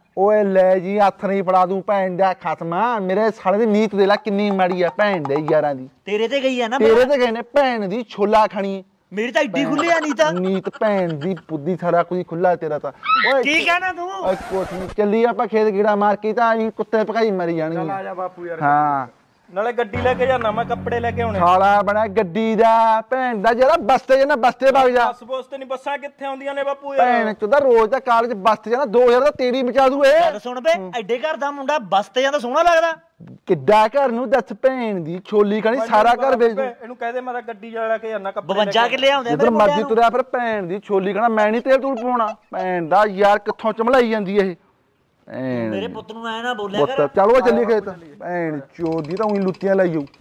ਓਏ ਲੈ ਜੀ ਹੱਥ ਨਹੀਂ ਫੜਾ ਦੂੰ ਭੈਣ ਦਾ ਖਤਮਾ ਮੇਰੇ ਸਾਲੇ ਦੀ ਨੀਤ ਦੇ ਲੈ ਕਿੰਨੀ ਮਾੜੀ ਆ ਭੈਣ ਦੇ ਯਾਰਾਂ ਦੀ ਤੇਰੇ ਤੇ ਗਈ ਆ ਨਾ ਤੇਰੇ ਤੇ ਗਏ ਨੇ ਭੈਣ ਦੀ ਛੋਲਾ ਖਾਣੀ ਮੇਰੀ ਤਾਂ ਏਡੀ ਖੁੱਲੀ ਆ ਨੀਤ ਨੀਤ ਭੈਣ ਦੀ ਪੁੱਦੀ ਸਾਰਾ ਕੁਝ ਖੁੱਲਾ ਤੇਰਾ ਤਾਂ ਓਏ ਕੀ ਕਹਿਣਾ ਤੂੰ ਓਏ ਕੁਛ ਨਹੀਂ ਚੱਲੀ ਆਪਾਂ ਖੇਤ ਗੀੜਾ ਮਾਰ ਕੇ ਤਾਂ ਅਸੀਂ ਕੁੱਤੇ ਭਕਾਈ ਮਰੀ ਜਾਣਗੇ ਚੱਲ ਆ ਜਾ ਬਾਪੂ ਯਾਰ ਹਾਂ ਨਾਲੇ ਗੱਡੀ ਲੈ ਕੇ ਜਾਣਾ ਮੈਂ ਕੱਪੜੇ ਲੈ ਕੇ ਆਉਣੇ ਸਾਲਾ ਬਣਾ ਗੱਡੀ ਦਾ ਭੈਣ ਦਾ ਜਿਹੜਾ ਬਸਤੇ ਜਾਣਾ ਬਸਤੇ ਵਗ ਜਾ ਬੱਸ ਬੋਸ ਤੇ ਨਹੀਂ ਬੱਸਾਂ ਕਿੱਥੇ ਆਉਂਦੀਆਂ ਨੇ ਬਾਪੂ ਯਾਰ ਭੈਣ ਚੋਦਾ ਰੋਜ਼ ਦਾ ਕਾਲਜ ਬੱਸ ਤੇ ਜਾਣਾ ਦੋ ਹਜ਼ਾਰ ਦਾ ਤੇਰੀ ਮਚਾ ਦੂ ਇਹ ਗੱਲ ਸੁਣ ਬੇ ਐਡੇ ਘਰ ਦਾ ਮੁੰਡਾ ਬੱਸ ਤੇ ਜਾਂਦਾ ਸੋਹਣਾ ਲੱਗਦਾ ਕਿੱਡਾ ਘਰ ਨੂੰ ਦੱਸ ਭੈਣ ਦੀ ਛੋਲੀ ਖਾਣੀ ਸਾਰਾ ਘਰ ਵੇਚ ਦੂ ਇਹਨੂੰ ਕਹਦੇ ਮੈਂ ਤਾਂ ਗੱਡੀ ਲੈ ਕੇ ਜਾਣਾ ਕੱਪੜੇ ਬਵੰਜਾ ਕਿੱਲੇ ਆਉਂਦੇ ਜਿੱਧਰ ਮਰਜ਼ੀ ਤੁਰਿਆ ਫਿਰ ਭੈਣ ਦੀ ਛੋਲੀ ਖਾਣਾ ਮੈਂ ਨਹੀਂ ਤੇਲ ਤੂਲ ਪਾਉਣਾ ਭੈਣ ਦਾ ਯਾਰ ਕਿੱਥੋਂ ਚਮਲਾਈ ਜਾਂਦੀ ਇਹ ਮੇਰੇ ਪੁੱਤ ਨੂੰ ਐ ਨਾ ਬੋਲਿਆ ਕਰ ਪੁੱਤ ਚਲੋ ਚੱਲੀ ਖੇਤ ਭੈਣ ਚੋਦੀ ਤਾਂ ਉਹੀ ਲੁੱਤੀਆਂ ਲਾਈ ਜਾਊ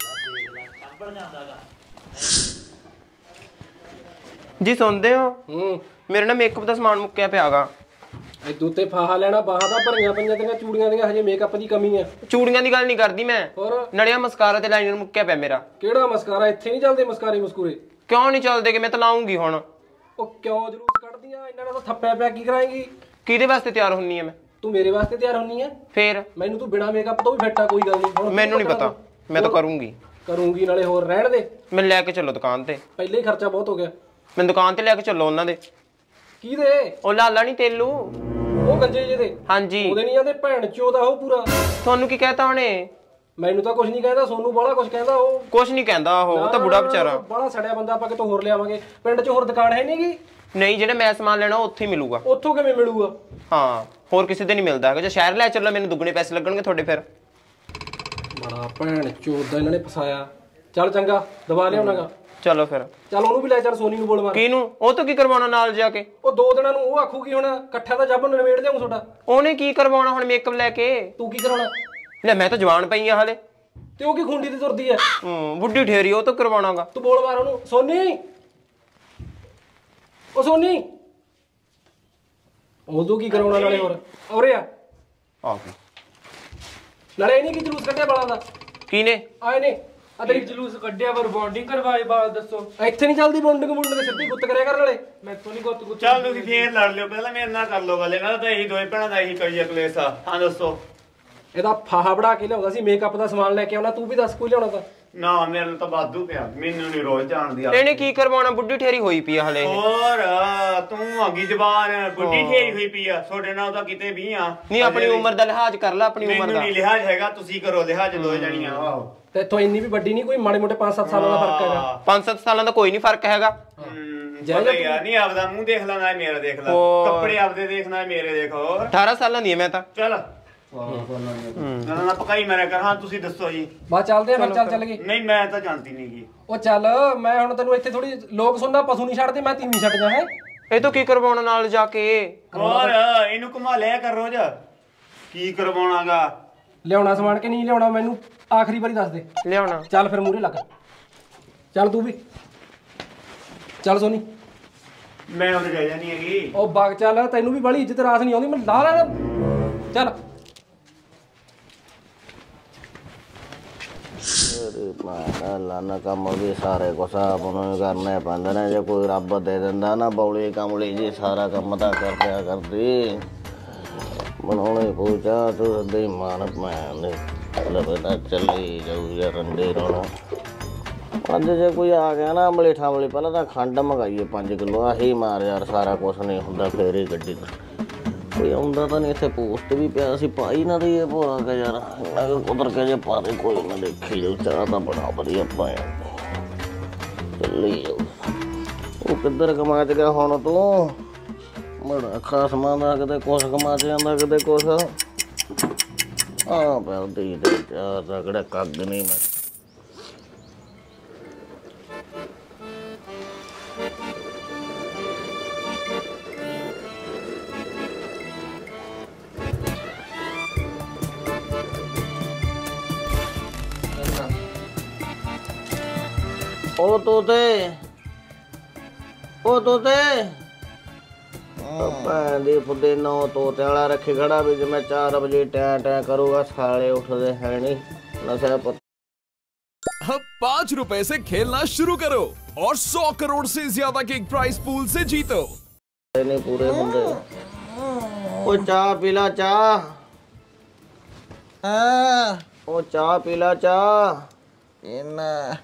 ਜੀ ਸੁਣਦੇ ਹੋ ਹੂੰ ਮੇਰੇ ਨਾਲ ਮੇਕਅਪ ਦਾ ਸਮਾਨ ਮੁੱਕਿਆ ਪਿਆਗਾ ਇਦੋਂ ਤੇ ਫਾਹਾ ਲੈਣਾ ਬਾਹਾਂ ਦਾ ਭਰੀਆਂ ਪਈਆਂ ਤੇਰੀਆਂ ਚੂੜੀਆਂ ਦੀਆਂ ਹਜੇ ਮੇਕਅਪ ਦੀ ਕਮੀ ਆ ਚੂੜੀਆਂ ਦੀ ਗੱਲ ਨਹੀਂ ਕਰਦੀ ਮੈਂ ਹੋਰ ਨੜਿਆ ਮਸਕਾਰਾ ਤੇ ਲਾਈਨਰ ਮੁੱਕਿਆ ਪਿਆ ਮੇਰਾ ਕਿਹੜਾ ਮਸਕਾਰਾ ਇੱਥੇ ਨਹੀਂ ਚੱਲਦੇ ਮਸਕਾਰੇ ਮਸਕੂਰੇ ਕਿਉਂ ਨਹੀਂ ਚੱਲਦੇ ਕਿ ਮੈਂ ਤਾਂ ਲਾਉਂਗੀ ਹੁਣ ਉਹ ਕਿਉਂ ਜਲੂਸ ਕੱਢਦੀਆਂ ਇਹਨਾਂ ਨਾਲ ਤਾਂ ਥੱਪਿਆ ਪਿਆ ਕੀ ਕਰਾਏਂਗੀ ਕਿਹਦੇ ਵਾਸਤੇ ਤਿਆਰ ਹੁੰਨੀ ਆ ਮੈਂ ਤੂੰ ਮੇਰੇ ਵਾਸਤੇ ਤਿਆਰ ਹੁੰਨੀ ਆ ਫੇਰ ਮੈਨੂੰ ਤੂੰ ਬਿਨਾ ਮੇਕਅਪ ਤੋਂ ਵੀ ਫਿੱਟ ਆ ਕੋਈ ਗੱਲ ਨਹੀਂ ਹੁਣ ਮੈਨੂੰ ਨਹੀਂ ਪਤਾ ਮੈਂ ਤਾਂ ਕਰੂੰਗੀ ਕਰੂੰਗੀ ਨਾਲੇ ਹੋਰ ਰਹਿਣ ਦੇ ਮੈਨੂੰ ਲੈ ਕੇ ਚੱਲੋ ਦੁਕਾਨ ਤੇ ਪਹਿਲੇ ਹੀ ਖਰਚਾ ਬਹੁਤ ਹੋ ਗਿਆ ਮੈਨੂੰ ਦੁਕਾਨ ਤੇ ਲੈ ਕੇ ਚੱਲੋ ਉਹਨਾਂ ਦੇ ਕੀ ਦੇ ਉਹ ਲਾਲਾ ਨਹੀਂ ਤੇਲੂ ਉਹ ਗੰਜੇ ਜਿਹੇ ਦੇ ਹਾਂਜੀ ਉਹਦੇ ਨਹੀਂ ਆਂਦੇ ਭੈਣ ਚੋ ਦਾ ਉਹ ਪੂਰਾ ਤੁਹਾਨੂੰ ਕੀ ਕਹਿਤਾ ਉਹਨੇ ਮੈਨੂੰ ਤਾਂ ਕੁਝ ਨਹੀਂ ਕਹਿੰਦਾ ਸੋਨੂੰ ਬਾਹਲਾ ਕੁਝ ਕਹਿੰਦਾ ਉਹ ਕੁਝ ਨਹੀਂ ਕਹਿੰਦਾ ਉਹ ਤਾਂ ਬੁੜਾ ਵਿਚਾਰਾ ਬਾਹਲਾ ਸੜਿਆ ਬੰਦਾ ਆਪਾਂ ਕਿਤੋਂ ਹੋਰ ਲਿਆਵਾਂਗੇ ਪਿੰਡ 'ਚ ਹੋਰ ਦੁਕਾਨ ਹੈ ਨਹੀਂਗੀ ਨਹੀਂ ਜਿਹੜੇ ਮੈਂ ਸਮਾਨ ਲੈਣਾ ਉਹ ਉੱਥੇ ਹੀ ਮਿਲੂਗਾ ਉੱਥੋਂ ਕਿਵੇਂ ਮਿਲੂਗਾ ਹਾਂ ਹੋਰ ਕਿਸੇ ਤੇ ਨਹੀਂ ਮਿਲਦਾ ਹੈਗਾ ਜੇ ਸ਼ਹਿਰ ਲੈ ਚੱਲੋ ਮੈਨੂੰ ਦੁੱਗਣੇ ਪੈਸੇ ਲੱਗਣਗੇ ਤੁਹਾਡੇ ਫਿਰ ਬੜਾ ਭੈਣ ਚੋਦਾ ਇਹਨਾਂ ਨੇ ਫਸਾਇਆ ਚੱਲ ਚੰਗਾ ਦਬਾ ਲਿਆਉਣਾਗਾ ਚਲੋ ਫਿਰ ਚੱਲ ਉਹਨੂੰ ਵੀ ਲੈ ਚੱਲ ਸੋਨੀ ਨੂੰ ਬੋਲ ਮਾਰ ਕਿਹਨੂੰ ਉਹ ਤਾਂ ਕੀ ਕਰਵਾਉਣਾ ਨਾਲ ਜਾ ਕੇ ਉਹ ਦੋ ਦਿਨਾਂ ਨੂੰ ਉਹ ਆਖੂਗੀ ਹੁਣ ਇਕੱਠਾ ਦਾ ਜੱਬ ਨਵੇੜ ਦੇਵਾਂ ਤੁਹਾਡਾ ਉਹਨੇ ਕੀ ਕਰਵਾਉਣਾ ਹੁਣ ਮੇਕਅਪ ਲੈ ਕੇ ਤੂੰ ਕੀ ਕਰਾਉਣਾ ਲੈ ਮੈਂ ਤਾਂ ਜਵਾਨ ਪਈ ਆ ਹਾਲੇ ਤੇ ਉਹ ਕੀ ਖੁੰਡੀ ਤੇ ਤੁਰਦੀ ਐ ਹੂੰ ਬੁੱਢੀ ਠੇਰੀ ਉਹ ਤਾਂ ਕਰਵਾਉਣਾਗਾ ਤੂੰ ਬੋਲ ਮਾਰ ਉਹਨੂੰ ਸੋਨੀ ਉਹ ਸੋਨੀ ਉਹ ਤੂੰ ਕੀ ਕਰਾਉਣਾ ਨਾਲੇ ਹੋਰ ਔਰੇ ਆ ਆਹ ਨਾਲੇ ਇਹ ਨਹੀਂ ਕਿ ਜਲੂਸ ਕੱਢਿਆ ਬਾਲਾਂ ਦਾ ਕਿਨੇ ਆਏ ਨੇ ਆ ਤੇਰੀ ਜਲੂਸ ਕੱਢਿਆ ਪਰ ਬੌਂਡਿੰਗ ਕਰਵਾਏ ਬਾਲ ਦੱਸੋ ਇੱਥੇ ਨਹੀਂ ਚੱਲਦੀ ਬੌਂਡਿੰਗ ਮੁੰਡੇ ਦੇ ਸਿੱਧੀ ਗੁੱਤ ਕਰਿਆ ਕਰਨ ਵਾਲੇ ਮੈਥੋਂ ਨਹੀਂ ਗੁੱਤ ਗੁੱਤ ਚੱਲ ਤੁਸੀਂ ਫੇਰ ਲੜ ਲਿਓ ਪਹਿਲਾਂ ਮੇਰੇ ਨਾਲ ਕਰ ਲਓ ਗੱਲ ਇਹਨਾਂ ਦਾ ਤਾਂ ਇਹੀ ਦੋਏ ਭੈਣਾਂ ਦਾ ਇਹੀ ਕਈ ਕਲੇਸ਼ ਆ ਹਾਂ ਦੱਸੋ ਇਹਦਾ ਫਾਹਾ ਬੜਾ ਕੇ ਲਿਆਉਂਦਾ ਸੀ ਮੇਕਅਪ ਦਾ ਸਮਾਨ ਲੈ ਕੇ ਆਉਣਾ ਤੂੰ ਵੀ ਦੱਸ ਕੋਈ ਲਿਆਉਣਾ ਤਾਂ ਨਾ ਮੇਰੇ ਨੂੰ ਤਾਂ ਵਾਧੂ ਪਿਆ ਮੈਨੂੰ ਨਹੀਂ ਰੋਜ਼ ਜਾਣਦੀ ਆ ਇਹਨੇ ਕੀ ਕਰਵਾਉਣਾ ਬੁੱਢੀ ਠੇਰੀ ਹੋਈ ਪਈ ਆ ਹਲੇ ਹੋਰ ਤੂੰ ਅੱਗੀ ਜ਼ਬਾਨ ਬੁੱਢੀ ਠੇਰੀ ਹੋਈ ਪਈ ਆ ਤੁਹਾਡੇ ਨਾਲ ਤਾਂ ਕਿਤੇ ਵੀ ਆ ਨਹੀਂ ਆਪਣੀ ਉਮਰ ਦਾ ਲਿਹਾਜ਼ ਕਰ ਲੈ ਆਪਣੀ ਉਮਰ ਮੈਨੂੰ ਦਾ ਨਹੀਂ ਲਿਹਾਜ਼ ਹੈਗਾ ਤੁਸੀਂ ਕਰੋ ਲਿਹਾਜ਼ ਦੋਏ ਜਣੀਆਂ ਆਹੋ ਤੇ ਇੱਥੋਂ ਇੰਨੀ ਵੀ ਵੱਡੀ ਨਹੀਂ ਕੋਈ ਮਾੜੇ ਮੋਟੇ ਪੰਜ ਸੱਤ ਸਾਲਾਂ ਦਾ ਫਰਕ ਹੈਗਾ ਪੰਜ ਸੱਤ ਸਾਲਾਂ ਦਾ ਕੋਈ ਨਹੀਂ ਫਰਕ ਹੈਗਾ ਪਤਾ ਯਾਰ ਨਹੀਂ ਆਪਦਾ ਮੂੰਹ ਦੇਖ ਲੈ ਨਾ ਮੇਰਾ ਦੇਖ ਲੈ ਕੱਪੜੇ ਆਪਦੇ ਦੇਖਣਾ ਮੇਰੇ ਦੇਖੋ ਅਠਾਰਾਂ ਸਾਲਾਂ ਦੀ ਹੈ ਮੈਂ ਤਾਂ ਚੱਲ ਨਾ ਨਾ ਪਕਾਈ ਮੇਰਾ ਕਰ ਹਾਂ ਤੁਸੀਂ ਦੱਸੋ ਜੀ ਬਾ ਚੱਲਦੇ ਆ ਫਿਰ ਚੱਲ ਚੱਲ ਗਏ ਨਹੀਂ ਮੈਂ ਤਾਂ ਜਾਣਦੀ ਨਹੀਂ ਗੀ ਉਹ ਚੱਲ ਮੈਂ ਹੁਣ ਤੈਨੂੰ ਇੱਥੇ ਥੋੜੀ ਲੋਕ ਸੁਣਨਾ ਪਸ਼ੂ ਨਹੀਂ ਛੱਡਦੇ ਮੈਂ ਤੀਵੀਂ ਛੱਡ ਜਾ ਹੈ ਇਹ ਤੋਂ ਕੀ ਕਰਵਾਉਣਾ ਨਾਲ ਜਾ ਕੇ ਹੋਰ ਇਹਨੂੰ ਘੁਮਾ ਲਿਆ ਕਰ ਰੋਜ਼ ਕੀ ਕਰਵਾਉਣਾਗਾ ਲਿਆਉਣਾ ਸਮਾਨ ਕਿ ਨਹੀਂ ਲਿਆਉਣਾ ਮੈਨੂੰ ਆਖਰੀ ਵਾਰੀ ਦੱਸ ਦੇ ਲਿਆਉਣਾ ਚੱਲ ਫਿਰ ਮੂਹਰੇ ਲੱਗ ਚੱਲ ਤੂੰ ਵੀ ਚੱਲ ਸੋਨੀ ਮੈਂ ਉਹਦੇ ਜਾ ਜਾਣੀ ਹੈਗੀ ਉਹ ਬਾਗ ਚੱਲ ਤੈਨੂੰ ਵੀ ਬੜੀ ਇੱਜ਼ਤ ਰਾਸ ਨਹੀਂ ਆਉਂਦੀ ਮੈਂ ਲਾ ਲੈਣਾ ਚੱਲ ਲਾਨਾ ਕੰਮ ਵੀ ਸਾਰੇ ਕੁਛ ਆਪ ਨੂੰ ਕਰਨੇ ਪੈਂਦੇ ਨੇ ਜੇ ਕੋਈ ਰੱਬ ਦੇ ਦਿੰਦਾ ਨਾ ਬੌਲੀ ਕਮਲੀ ਜੀ ਸਾਰਾ ਕੰਮ ਤਾਂ ਕਰਦਿਆ ਕਰਦੀ ਬਣਾਉਣੇ ਪੂਜਾ ਤੂੰ ਸਦੇ ਮਾਨ ਮੈਂ ਲਬਦਾ ਚੱਲੀ ਜਾਊ ਯਾਰ ਰੰਡੇ ਰੋਣਾ ਅੱਜ ਜੇ ਕੋਈ ਆ ਗਿਆ ਨਾ ਅਮਲੀ ਠਾਮਲੀ ਪਹਿਲਾਂ ਤਾਂ ਖੰਡ ਮੰਗਾਈਏ ਪੰਜ ਕਿਲੋ ਆਹੀ ਮਾਰ ਯਾਰ ਸਾਰਾ ਕੁਛ ਨਹੀਂ ਹੁੰਦਾ ਫੇਰ ਹੀ ਗੱਡੀ ਕੋਈ ਆਉਂਦਾ ਤਾਂ ਨਹੀਂ ਇੱਥੇ ਪੋਸਟ ਵੀ ਪਿਆ ਸੀ ਪਾਈ ਨਾ ਦਈਏ ਭੋਰਾ ਕੇ ਯਾਰ ਕੁਦਰ ਕੇ ਜੇ ਪਾ ਦੇ ਕੋਈ ਨਾ ਦੇਖੀ ਜਾਊ ਚਾਹ ਤਾਂ ਬੜਾ ਵਧੀਆ ਪਾਇਆ ਚੱਲੀ ਜਾਊ ਉਹ ਕਿੱਧਰ ਕਮਾ ਚ ਗਿਆ ਹੁਣ ਤੂੰ ਬੜਾ ਖਾਸਮਾਂ ਦਾ ਕਿਤੇ ਕੁਛ ਕਮਾ ਚ ਜਾਂਦਾ ਕਿਤੇ ਕੁਛ ਆ ਪੈਲਦੀ ਤੇ ਚਾਹ ਦਾ ਕਿਹੜਾ ਕੱਗ ਨਹੀਂ ਮੈਂ ਉਹ ਤੋਤੇ ਉਹ ਤੋਤੇ ਭੈਣ ਦੀ ਫੁੱਦੇ ਨੌ ਤੋਤੇ ਵਾਲਾ ਰੱਖੀ ਖੜਾ ਵੀ ਜੇ ਮੈਂ ਚਾਰ ਵਜੇ ਟੈਂ ਟੈਂ ਕਰੂਗਾ साले उठते है नहीं नशा पता। अब पाँच रुपए से खेलना शुरू करो और सौ करोड़ से ज्यादा के प्राइस पूल से जीतो। नहीं पूरे बंदे ਉਹ ਚਾਹ ਪੀ ਲਾ ਚਾਹ ਆ ਉਹ ਚਾਹ ਪੀ ਲਾ ਚਾਹ ਇਹਨਾਂ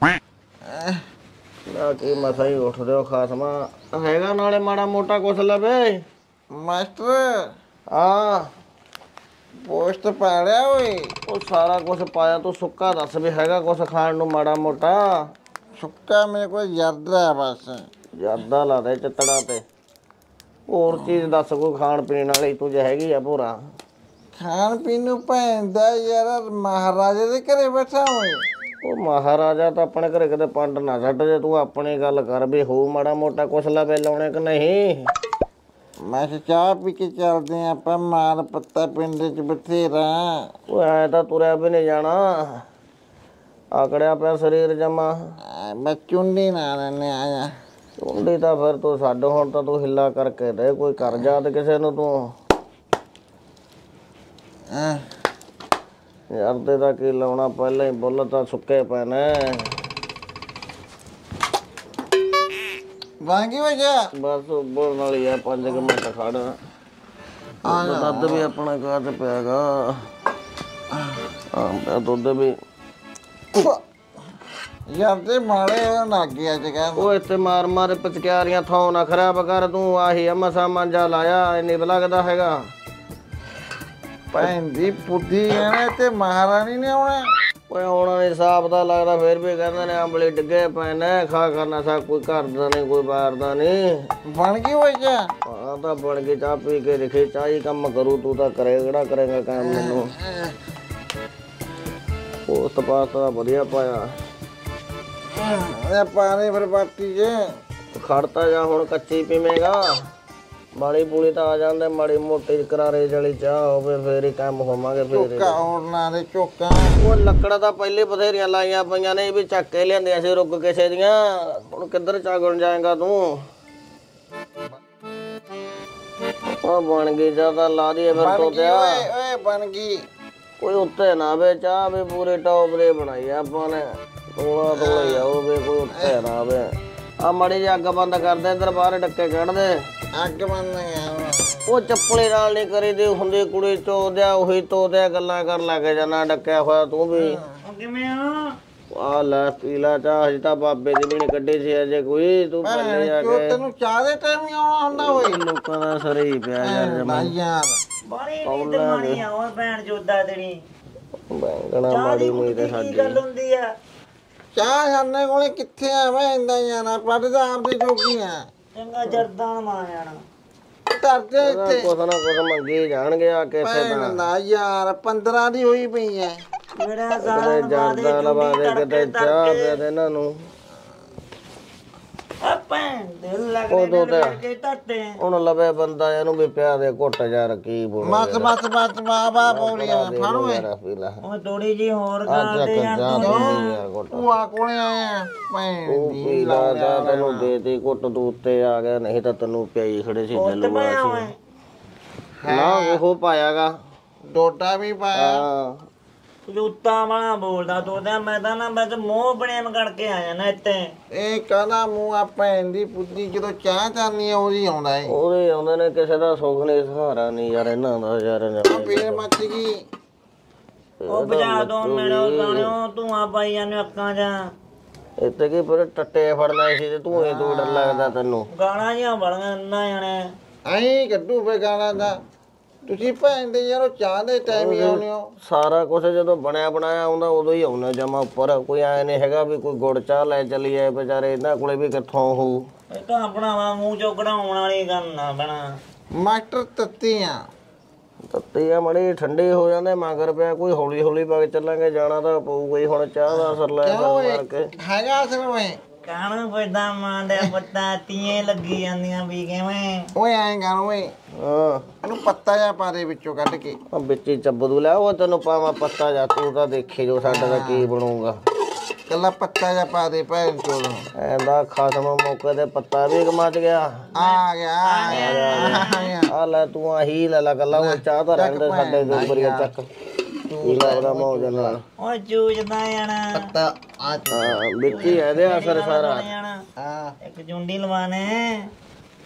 ਨਾ ਕੀ ਮਸਾ ਹੀ ਉੱਠਦੇ ਹੋ ਖਾਸਮਾ ਹੈਗਾ ਨਾਲੇ ਮਾੜਾ ਮੋਟਾ ਕੁਛ ਲਵੇ ਮਾਸਟਰ ਆ ਪੋਸਟ ਪਾ ਲਿਆ ਓਏ ਉਹ ਸਾਰਾ ਕੁਛ ਪਾਇਆ ਤੂੰ ਸੁੱਕਾ ਦੱਸ ਵੀ ਹੈਗਾ ਕੁਛ ਖਾਣ ਨੂੰ ਮਾੜਾ ਮੋਟਾ ਸੁੱਕਾ ਮੇਰੇ ਕੋਲ ਯਾਦਰਾ ਬਸ ਯਾਦਾ ਲਾ ਦੇ ਚਿੱਤੜਾ ਤੇ ਹੋਰ ਚੀਜ਼ ਦੱਸ ਕੋਈ ਖਾਣ ਪੀਣ ਵਾਲੀ ਤੂੰ ਜੇ ਹੈਗੀ ਆ ਭੋਰਾ ਖਾਣ ਪੀਣ ਨੂੰ ਪੈਂਦਾ ਯਾਰ ਮਹਾਰਾਜੇ ਦੇ ਘਰੇ ਬੈਠਾ ਹੋਏ ਉਹ ਮਹਾਰਾਜਾ ਤਾਂ ਆਪਣੇ ਘਰੇ ਕਿਤੇ ਪੰਡ ਨਾ ਛੱਡ ਜੇ ਤੂੰ ਆਪਣੀ ਗੱਲ ਕਰ ਵੀ ਹੋ ਮਾੜਾ ਮੋਟਾ ਕੁਛ ਲਵੇ ਲਾਉਣੇ ਕਿ ਨਹੀਂ ਮੈਂ ਚਾਹ ਪੀ ਕੇ ਚੱਲਦੇ ਆਂ ਆਪਾਂ ਮਾਲ ਪੱਤਾ ਪਿੰਡ ਚ ਬਥੇਰਾ ਉਹ ਐ ਤਾਂ ਤੁਰਿਆ ਵੀ ਨਹੀਂ ਜਾਣਾ ਆਕੜਿਆ ਪਿਆ ਸਰੀਰ ਜਮਾ ਮੈਂ ਚੁੰਡੀ ਨਾ ਲੈਣੇ ਆਇਆ ਚੁੰਡੀ ਤਾਂ ਫਿਰ ਤੂੰ ਛੱਡ ਹੁਣ ਤਾਂ ਤੂੰ ਹਿੱਲਾ ਕਰਕੇ ਦੇ ਕੋਈ ਕਰ ਜਾ ਤੇ ਕਿਸੇ ਨੂੰ ਤੂੰ ਯਾਰ ਤੇ ਤਾਂ ਕੀ ਲਾਉਣਾ ਪਹਿਲਾਂ ਹੀ ਬੁੱਲ ਤਾਂ ਸੁੱਕੇ ਪਏ ਨੇ ਵਾਂਗੀ ਵਜਾ ਬਸ ਬੋਲਣ ਵਾਲੀ ਆ ਪੰਜ ਕੁ ਮਿੰਟ ਖੜ ਆ ਦੁੱਧ ਵੀ ਆਪਣਾ ਘਰ ਤੇ ਪਿਆਗਾ ਹਾਂ ਦੁੱਧ ਵੀ ਯਾਰ ਤੇ ਮਾਰੇ ਲੱਗ ਗਿਆ ਜਗਾ ਉਹ ਇੱਥੇ ਮਾਰ ਮਾਰ ਪਚਕਿਆਰੀਆਂ ਥਾਂ ਨਾ ਖਰਾਬ ਕਰ ਤੂੰ ਆਹੀ ਮਸਾ ਮਾਂਜਾ ਲਾਇਆ ਇੰਨੀ ਲੱਗਦਾ ਹੈਗਾ ਭੈਣ ਦੀ ਪੁੱਤੀ ਇਹਨੇ ਤੇ ਮਹਾਰਾਣੀ ਨੇ ਆਉਣਾ ਓਏ ਆਉਣਾ ਨਹੀਂ ਹਿਸਾਬ ਦਾ ਲੱਗਦਾ ਫਿਰ ਵੀ ਕਹਿੰਦੇ ਨੇ ਅੰਬਲੀ ਡਿੱਗੇ ਪਏ ਨੇ ਖਾ ਕਰਨਾ ਸਾ ਕੋਈ ਘਰ ਦਾ ਨਹੀਂ ਕੋਈ ਬਾਹਰ ਦਾ ਨਹੀਂ ਬਣ ਗਈ ਹੋਈ ਜਾ ਹਾਂ ਤਾਂ ਬਣ ਗਈ ਚਾਹ ਪੀ ਕੇ ਦੇਖੇ ਚਾਹ ਹੀ ਕੰਮ ਕਰੂ ਤੂੰ ਤਾਂ ਕਰੇ ਕਿਹੜਾ ਕਰੇਗਾ ਕੰਮ ਮੈਨੂੰ ਉਸ ਪਾਸ ਤਾਂ ਵਧੀਆ ਪਾਇਆ ਇਹ ਪਾਣੀ ਫਿਰ ਬਾਤੀ ਜੇ ਖੜਤਾ ਜਾ ਹੁਣ ਕੱਚੀ ਪੀਵੇਂਗਾ ਮਾੜੀ ਪੂੜੀ ਤਾਂ ਆ ਜਾਂਦੇ ਮਾੜੀ ਮੋਟੀ ਕਰਾਰੇ ਜਲੀ ਚਾਹ ਹੋਵੇ ਫੇਰ ਹੀ ਕੰਮ ਹੋਵਾਂਗੇ ਫੇਰ ਚੋਕਾ ਹੋਣਾ ਦੇ ਚੋਕਾ ਉਹ ਲੱਕੜਾਂ ਤਾਂ ਪਹਿਲੇ ਬਥੇਰੀਆਂ ਲਾਈਆਂ ਪਈਆਂ ਨੇ ਵੀ ਚੱਕ ਕੇ ਲਿਆਂਦੀਆਂ ਸੀ ਰੁੱਗ ਕਿਸੇ ਦੀਆਂ ਹੁਣ ਕਿੱਧਰ ਚਾਗਣ ਜਾਏਗਾ ਤੂੰ ਉਹ ਬਣ ਗਈ ਜਿਆਦਾ ਲਾ ਦਈਏ ਫਿਰ ਤੋਤਿਆ ਓਏ ਓਏ ਬਣ ਗਈ ਕੋਈ ਉੱਤੇ ਨਾ ਵੇ ਚਾਹ ਵੀ ਪੂਰੇ ਟੌਪ ਦੇ ਬਣਾਈ ਆਪਾਂ ਨੇ ਤੋਲਾ ਤੋਲਾ ਹੀ ਆਓ ਵੇ ਕੋਈ ਉੱਤੇ ਨਾ ਵੇ ਆ ਮਾੜੀ ਜਿਹੀ ਅੱਗ ਬੰਦ ਕਰਦੇ ਇੱਧਰ ਬਾਹਰ ਡੱਕੇ ਕੱਢ ਦੇ ਅੱਗ ਬੰਦ ਉਹ ਚੱਪਲੇ ਨਾਲ ਨਹੀਂ ਕਰੀਦੀ ਹੁੰਦੀ ਕੁੜੀ ਚੋਦਿਆ ਉਹੀ ਤੋਦਿਆ ਗੱਲਾਂ ਕਰ ਲੱਗ ਜਾਣਾ ਡੱਕਿਆ ਹੋਇਆ ਤੂੰ ਵੀ ਕਿਵੇਂ ਆ ਆ ਲੈ ਪੀਲਾ ਚਾਹ ਹਜੇ ਤਾਂ ਬਾਬੇ ਦੀ ਵੀ ਨਹੀਂ ਕੱਢੀ ਸੀ ਅਜੇ ਕੋਈ ਤੂੰ ਪਹਿਲੇ ਆ ਕੇ ਤੈਨੂੰ ਚਾਹ ਦੇ ਟਾਈਮ ਹੀ ਆਉਣਾ ਹੁੰਦਾ ਓਏ ਲੋਕਾਂ ਦਾ ਸਰੇ ਹੀ ਪਿਆ ਯਾਰ ਜਮਾ ਯਾਰ ਬਾਣੀ ਨੀਂਦ ਮਾਣੀ ਆ ਓਏ ਭੈਣ ਚੋਦਾ ਤੇਰੀ ਬੈਂਗਣਾ ਮਾੜੀ ਮੂਈ ਤੇ ਸਾਡੀ ਗੱਲ ਹੁੰਦੀ ਆ ਚਾਹ ਸਾਡੇ ਕੋਲੇ ਕਿੱਥੇ ਆ ਵੇ ਇੰਦਾ ਜਾਣਾ ਪੜਦਾ ਆਪਦੀ ਜੋਗੀ ਆ ਚੰਗਾ ਜਰਦਾਨ ਮਾਰ ਜਾਣਾ ਕਰਦੇ ਇੱਥੇ ਕੁਛ ਨਾ ਕੁਛ ਮੰਗੀ ਜਾਣਗੇ ਆ ਕੇ ਇੱਥੇ ਤਾਂ ਨਾ ਯਾਰ ਪੰਦਰਾਂ ਦੀ ਹੋਈ ਪਈ ਐ ਮੇਰਾ ਸਾਰਾ ਜਰਦਾ ਲਵਾ ਦੇ ਕਿਤੇ ਚਾਹ ਦੇ ਦੇ ਇਹਨਾਂ ਨੂੰ ਆ ਭੈਣ ਦਿਲ ਲੱਗਦੇ ਨੇ ਟੱਟੇ ਹੁਣ ਲਵੇ ਬੰਦਾ ਇਹਨੂੰ ਵੀ ਪਿਆ ਦੇ ਘੁੱਟ ਜਾ ਰੱਖੀ ਬੋਲ ਬਸ ਬਸ ਬਸ ਬਾਬਾ ਬੋਲੀਆ ਫੜੋ ਉਹ ਥੋੜੀ ਜੀ ਹੋਰ ਗੱਲ ਤੇ ਯਾਰ ਤੂੰ ਆ ਕੋਲੇ ਆਇਆ ਭੈਣ ਦੀ ਪੀ ਲਾ ਜਾ ਤੈਨੂੰ ਦੇ ਦੇ ਘੁੱਟ ਤੂੰ ਉੱਤੇ ਆ ਗਿਆ ਨਹੀਂ ਤਾਂ ਤੈਨੂੰ ਪਿਆਈ ਖੜੇ ਸੀ ਜਲੂਆ ਸੀ ਨਾ ਉਹ ਪਾਇਆਗਾ ਡੋਡਾ ਵੀ ਪਾਇਆ ਜੂਤਾ ਵਾਲਾ ਬੋਲਦਾ ਤੂੰ ਤੇ ਮੈਂ ਤਾਂ ਨਾ ਬਸ ਮੂੰਹ ਬਣੇ ਮਗੜ ਕੇ ਆਇਆ ਨਾ ਇੱਥੇ ਇਹ ਕਹਿੰਦਾ ਮੂੰਹ ਆ ਭੈਣ ਦੀ ਪੁੱਤੀ ਜਦੋਂ ਚਾਹ ਚਾਹਨੀ ਆ ਉਹਦੀ ਆਉਂਦਾ ਏ ਉਹਦੇ ਆਉਂਦੇ ਨੇ ਕਿਸੇ ਦਾ ਸੁੱਖ ਨਹੀਂ ਸਹਾਰਾ ਨਹੀਂ ਯਾਰ ਇਹਨਾਂ ਦਾ ਯਾਰ ਫੇਰ ਮੱਚ ਗਈ ਉਹ ਬਜਾ ਦੋ ਮੇਰੇ ਗਾਣਿਓ ਤੂੰ ਆ ਪਾਈ ਜਾਂਦੇ ਅੱਖਾਂ ਜਾਂ ਇੱਥੇ ਕੀ ਪਰ ਟੱਟੇ ਫੜਨਾ ਸੀ ਤੇ ਤੂੰ ਇਹ ਤੋਂ ਡਰ ਲੱਗਦਾ ਤੈਨੂੰ ਗਾਣਾ ਜਿਹਾ ਬੜੀਆਂ ਨਾ ਜਾਣੇ ਐਂ ਕੱਢੂ ਫੇ ਗਾਣਾ ਦਾ ਤੁਸੀਂ ਭੈਣ ਦੇ ਯਾਰ ਚਾਹ ਦੇ ਟਾਈਮ ਹੀ ਆਉਨੇ ਹੋ ਸਾਰਾ ਕੁਝ ਜਦੋਂ ਬਣਿਆ ਬਣਾਇਆ ਆਉਂਦਾ ਉਦੋਂ ਹੀ ਆਉਣਾ ਜਮਾ ਉੱਪਰ ਕੋਈ ਐ ਨਹੀਂ ਹੈਗਾ ਵੀ ਕੋਈ ਗੁੜ ਚਾਹ ਲੈ ਚੱਲੀਏ ਵਿਚਾਰੇ ਇਹਨਾਂ ਕੋਲੇ ਵੀ ਕਿੱਥੋਂ ਹੋਊ ਇਹ ਤਾਂ ਆਪਣਾ ਮੂੰਹ ਚੋਂ ਕਢਾਉਣ ਵਾਲੀ ਗੱਲ ਨਾ ਬਣਾ ਮਾਸਟਰ ਤੱਤੀਆਂ ਤੱਤੀ ਆ ਮੜੀ ਠੰਡੇ ਹੋ ਜਾਂਦੇ ਮਗਰ ਪਿਆ ਕੋਈ ਹੌਲੀ ਹੌਲੀ ਵਗ ਚੱਲਾਂਗੇ ਜਾਣਾ ਤਾਂ ਪਊਗਾ ਹੀ ਹੁਣ ਚਾਹ ਦਾ ਅਸਰ ਲੈ ਮਾਰ ਕੇ ਹੈਗਾ ਅਸਰ ਓਏ ਕਾਹਨੂੰ ਪੈਦਾ ਮਾਂ ਦੇ ਪੱਤਾ ਤੀਏ ਲੱਗੀ ਜਾਂਦੀਆਂ ਵੀ ਕਿਵੇਂ ਓਏ ਐਂ ਕਰ ਓਏ ਹਾਂ ਇਹਨੂੰ ਪੱਤਾ ਜਿਹਾ ਪਾ ਦੇ ਵਿੱਚੋਂ ਕੱਢ ਕੇ ਉਹ ਵਿੱਚ ਹੀ ਚੱਬਦੂ ਲੈ ਉਹ ਤੈਨੂੰ ਪਾਵਾਂ ਪੱਤਾ ਜਾ ਤੂੰ ਤਾਂ ਦੇਖੀ ਜੋ ਸਾਡਾ ਦਾ ਕੀ ਬਣੂਗਾ ਕੱਲਾ ਪੱਤਾ ਜਿਹਾ ਪਾ ਦੇ ਭੈਣ ਚੋਦ ਐਂਦਾ ਖਾਸਮ ਮੌਕੇ ਤੇ ਪੱਤਾ ਵੀ ਗਮਚ ਗਿਆ ਆ ਗਿਆ ਆ ਗਿਆ ਆ ਲੈ ਤੂੰ ਆਹੀ ਲੈ ਲਾ ਕੱਲਾ ਉਹ ਚਾਹ ਤਾਂ ਰਹਿੰਦੇ ਸਾਡੇ ਦੋ ਬਰੀਆ ਚੱਕ ਕੀ ਲੱਗਦਾ ਮੌਜ ਨਾਲ ਓ ਚੂਜਦਾ ਜਾਣਾ ਪੱਤਾ ਆ ਹਾਂ ਵਿੱਚ ਹੀ ਇਹਦੇ ਅਸਰ ਸਾਰਾ ਹਾਂ ਇੱਕ ਜੁੰਡੀ ਲਵਾਣੇ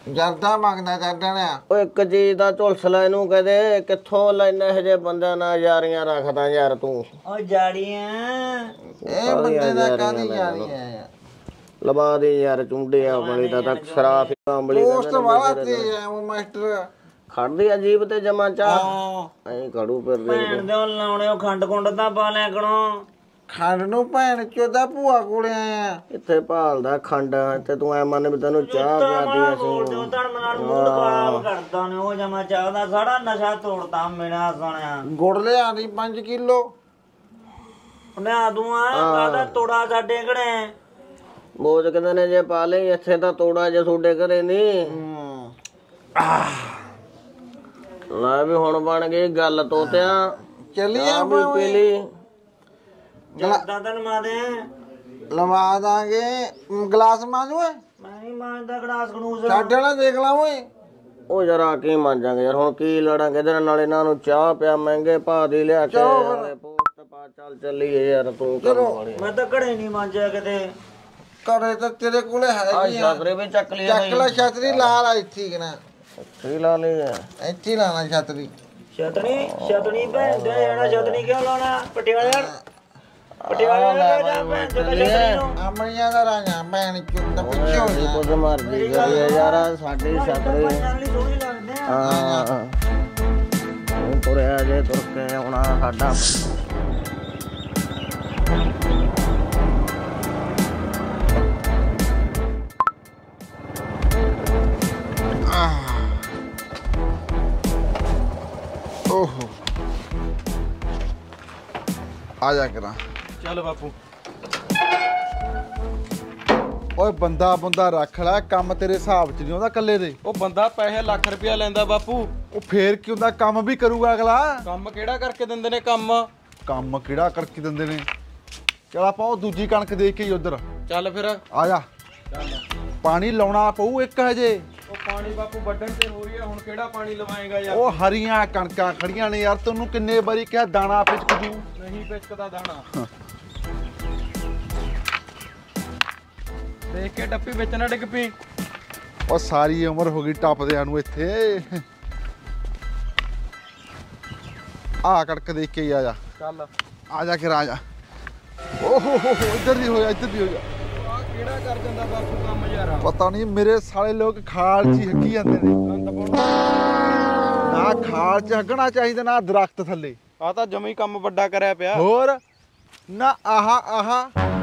ਜਰਦਾ ਮੰਗਦਾ ਜਰਦਾ ਨੇ ਓ ਇੱਕ ਚੀਜ਼ ਦਾ ਝੁਲਸ ਲੈ ਇਹਨੂੰ ਕਹਦੇ ਕਿੱਥੋਂ ਲੈਣਾ ਇਹ ਜੇ ਬੰਦਿਆਂ ਨਾਲ ਯਾਰੀਆਂ ਰੱਖਦਾ ਯਾਰ ਤੂੰ ਓ ਜਾੜੀਆਂ ਇਹ ਬੰਦੇ ਦਾ ਕਾਹਦੀ ਯਾਰੀਆਂ ਲਵਾ ਦੇ ਯਾਰ ਚੁੰਡੇ ਆ ਬਲੀ ਦਾ ਤਾਂ ਸ਼ਰਾਫ ਅੰਬਲੀ ਦਾ ਦੋਸਤ ਵਾਲਾ ਤੇ ਉਹ ਮਾਸਟਰ ਖੜਦੀ ਅਜੀਬ ਤੇ ਜਮਾ ਚਾਹ ਐਂ ਖੜੂ ਫਿਰਦੇ ਭੈਣ ਦੇ ਲਾਉਣੇ ਖੰਡ ਕੁੰਡ ਤਾਂ ਪਾ ਲਿਆ ਕਰੋ ਖੰਡ ਨੂੰ ਭੈਣ ਚੋਦਾ ਭੂਆ ਕੋਲੇ ਆਇਆ ਇੱਥੇ ਭਾਲਦਾ ਖੰਡ ਤੇ ਤੂੰ ਐ ਮੰਨ ਵੀ ਤੈਨੂੰ ਚਾਹ ਪਿਆਦੀ ਅਸੀਂ ਜੋ ਤਣ ਨਾਲ ਮੂਡ ਖਰਾਬ ਕਰਦਾ ਨੇ ਉਹ ਜਮਾ ਚਾਹ ਦਾ ਸਾਰਾ ਨਸ਼ਾ ਤੋੜਦਾ ਮੇਰਾ ਸੁਣਿਆ ਗੁੜ ਲਿਆ ਨਹੀਂ ਪੰਜ ਕਿਲੋ ਮੈਂ ਦੂਆ ਕਾਹਦਾ ਤੋੜਾ ਸਾਡੇ ਘੜੇ ਬੋਝ ਕਹਿੰਦੇ ਨੇ ਜੇ ਪਾ ਲਈ ਇੱਥੇ ਤਾਂ ਤੋੜਾ ਜੇ ਤੁਹਾਡੇ ਘਰੇ ਨਹੀਂ ਲੈ ਵੀ ਹੁਣ ਬਣ ਗਈ ਗੱਲ ਤੋਤਿਆਂ ਚੱਲੀਆਂ ਵੀ ਪੀਲੀ ਜੱਦਾਂ ਤਨ ਮਾਦੇ ਲਵਾ ਦਾਂਗੇ ਗਲਾਸ ਮਾਂਜੂ ਓਏ ਮੈਂ ਨਹੀਂ ਮਾਂਜਦਾ ਗਲਾਸ ਗਨੂਸ ਸਾਡੇ ਨਾਲ ਦੇਖ ਲਾ ਓਏ ਉਹ ਜਰਾ ਕੀ ਮੰਜਾਂਗੇ ਯਾਰ ਹੁਣ ਕੀ ਲੜਾਂਗੇ ਇਹਦੇ ਨਾਲ ਇਹਨਾਂ ਨੂੰ ਚਾਹ ਪਿਆ ਮਹਿੰਗੇ ਭਾਅ ਦੀ ਲਿਆ ਕੇ ਪੋਸਟ ਪਾ ਚੱਲ ਚੱਲੀਏ ਯਾਰ ਤੂੰ ਮੈਂ ਤਾਂ ਘੜੇ ਨਹੀਂ ਮਾਂਜਿਆ ਕਿਤੇ ਘੜੇ ਤਾਂ ਤੇਰੇ ਕੋਲੇ ਹੈ ਨਹੀਂ ਆ ਛਤਰੀ ਵੀ ਚੱਕ ਲਈ ਚੱਕ ਲੈ ਛਤਰੀ ਲਾ ਲਾ ਇੱਥੇ ਕਿ ਨਾ ਛਤਰੀ ਲਾ ਲਈ ਇੱਥੇ ਲਾਣਾ ਛਤਰੀ ਛਤਰੀ ਛਤਰੀ ਭੈਣ ਦੇ ਜਿਹੜਾ ਛਤਰੀ ਕਿਉਂ ਲਾਉਣਾ ਪਟਿਆਲੇ ਪਟਿਆਲੇ ਲੈ ਜਾ ਭੈਣ ਦੇ ਛਤਰੀ ਨੂੰ ਅਮਰੀਆਂ ਦਾ ਰਾਂਗਾ ਭੈਣ ਚੁੰਦ ਪਿੱਛੇ ਹੋ ਜਾ ਕੁਝ ਮਰਦੀ ਕਰੀਏ ਯਾਰ ਸਾਡੀ ਛਤਰੀ ਹਾਂ ਤੁਰਿਆ ਜੇ ਤੁਰ ਕੇ ਆਉਣਾ ਸਾਡਾ ਓਹੋ ਆ ਜਾ ਕਰਾਂ ਚੱਲ ਬਾਪੂ ਓਏ ਬੰਦਾ ਬੰਦਾ ਰੱਖ ਲੈ ਕੰਮ ਤੇਰੇ ਹਿਸਾਬ ਚ ਨਹੀਂ ਆਉਂਦਾ ਕੱਲੇ ਦੇ ਉਹ ਬੰਦਾ ਪੈਸੇ ਲੱਖ ਰੁਪਇਆ ਲੈਂਦਾ ਬਾਪੂ ਉਹ ਫੇਰ ਕੀ ਹੁੰਦਾ ਕੰਮ ਵੀ ਕਰੂਗਾ ਅਗਲਾ ਕੰਮ ਕਿਹੜਾ ਕਰਕੇ ਦਿੰਦੇ ਨੇ ਕੰਮ ਕੰਮ ਕਿਹੜਾ ਕਰਕੇ ਦਿੰਦੇ ਨੇ ਚਲ ਆਪਾਂ ਉਹ ਦੂਜੀ ਕਣਕ ਦੇਖ ਕੇ ਹੀ ਉਧਰ ਚੱਲ ਫਿਰ ਆ ਜਾ ਪਾਣੀ ਲਾਉਣਾ ਪਊ ਇੱਕ ਹਜੇ ਉਹ ਪਾਣੀ ਬਾਪੂ ਵੱਢਣ ਤੇ ਹੋ ਰਹੀ ਆ ਹੁਣ ਕਿਹੜਾ ਪਾਣੀ ਲਵਾਏਗਾ ਯਾਰ ਉਹ ਹਰੀਆਂ ਕਣਕਾਂ ਖੜੀਆਂ ਨੇ ਯਾਰ ਤੈਨੂੰ ਕਿੰਨੇ ਵਾਰੀ ਕਿਹਾ ਦਾਣਾ ਪਿਚਕ ਜੂ ਨਹੀਂ ਪਿਚਕਦਾ ਦਾਣਾ ਦੇਖ ਕੇ ਡੱਪੀ ਵਿੱਚ ਨਾ ਡਿੱਗ ਪਈ ਉਹ ਸਾਰੀ ਉਮਰ ਹੋ ਗਈ ਟੱਪਦਿਆਂ ਨੂੰ ਇੱਥੇ ਆ ਕਣਕ ਦੇਖ ਕੇ ਆ ਜਾ ਚੱਲ ਆ ਜਾ ਕੇ ਆ ਜਾ ਓਹ ਹੋ ਹੋ ਇੱਧਰ ਦੀ ਹੋ ਜਾ ਇੱਧਰ ਦੀ ਹੋ ਜਾ ਆ ਕਿਹੜਾ ਕਰ ਜਾਂਦਾ ਬਾਪੂ ਕੰਮ ਯਾਰ ਪਤਾ ਨਹੀਂ ਮੇਰੇ ਸਾਲੇ ਲੋਕ ਖਾਲ 'ਚ ਹੀ ਹੱਗੀ ਜਾਂਦੇ ਨੇ ਨਾ ਖਾਲ 'ਚ ਹੱਗਣਾ ਚਾਹੀਦਾ ਨਾ ਦਰਖਤ ਥੱਲੇ ਆ ਤਾਂ ਜਮੇ ਹੀ ਕੰਮ ਵੱਡਾ ਕਰਿਆ ਪਿਆ ਹੋਰ ਨਾ ਆਹਾ ਆਹਾ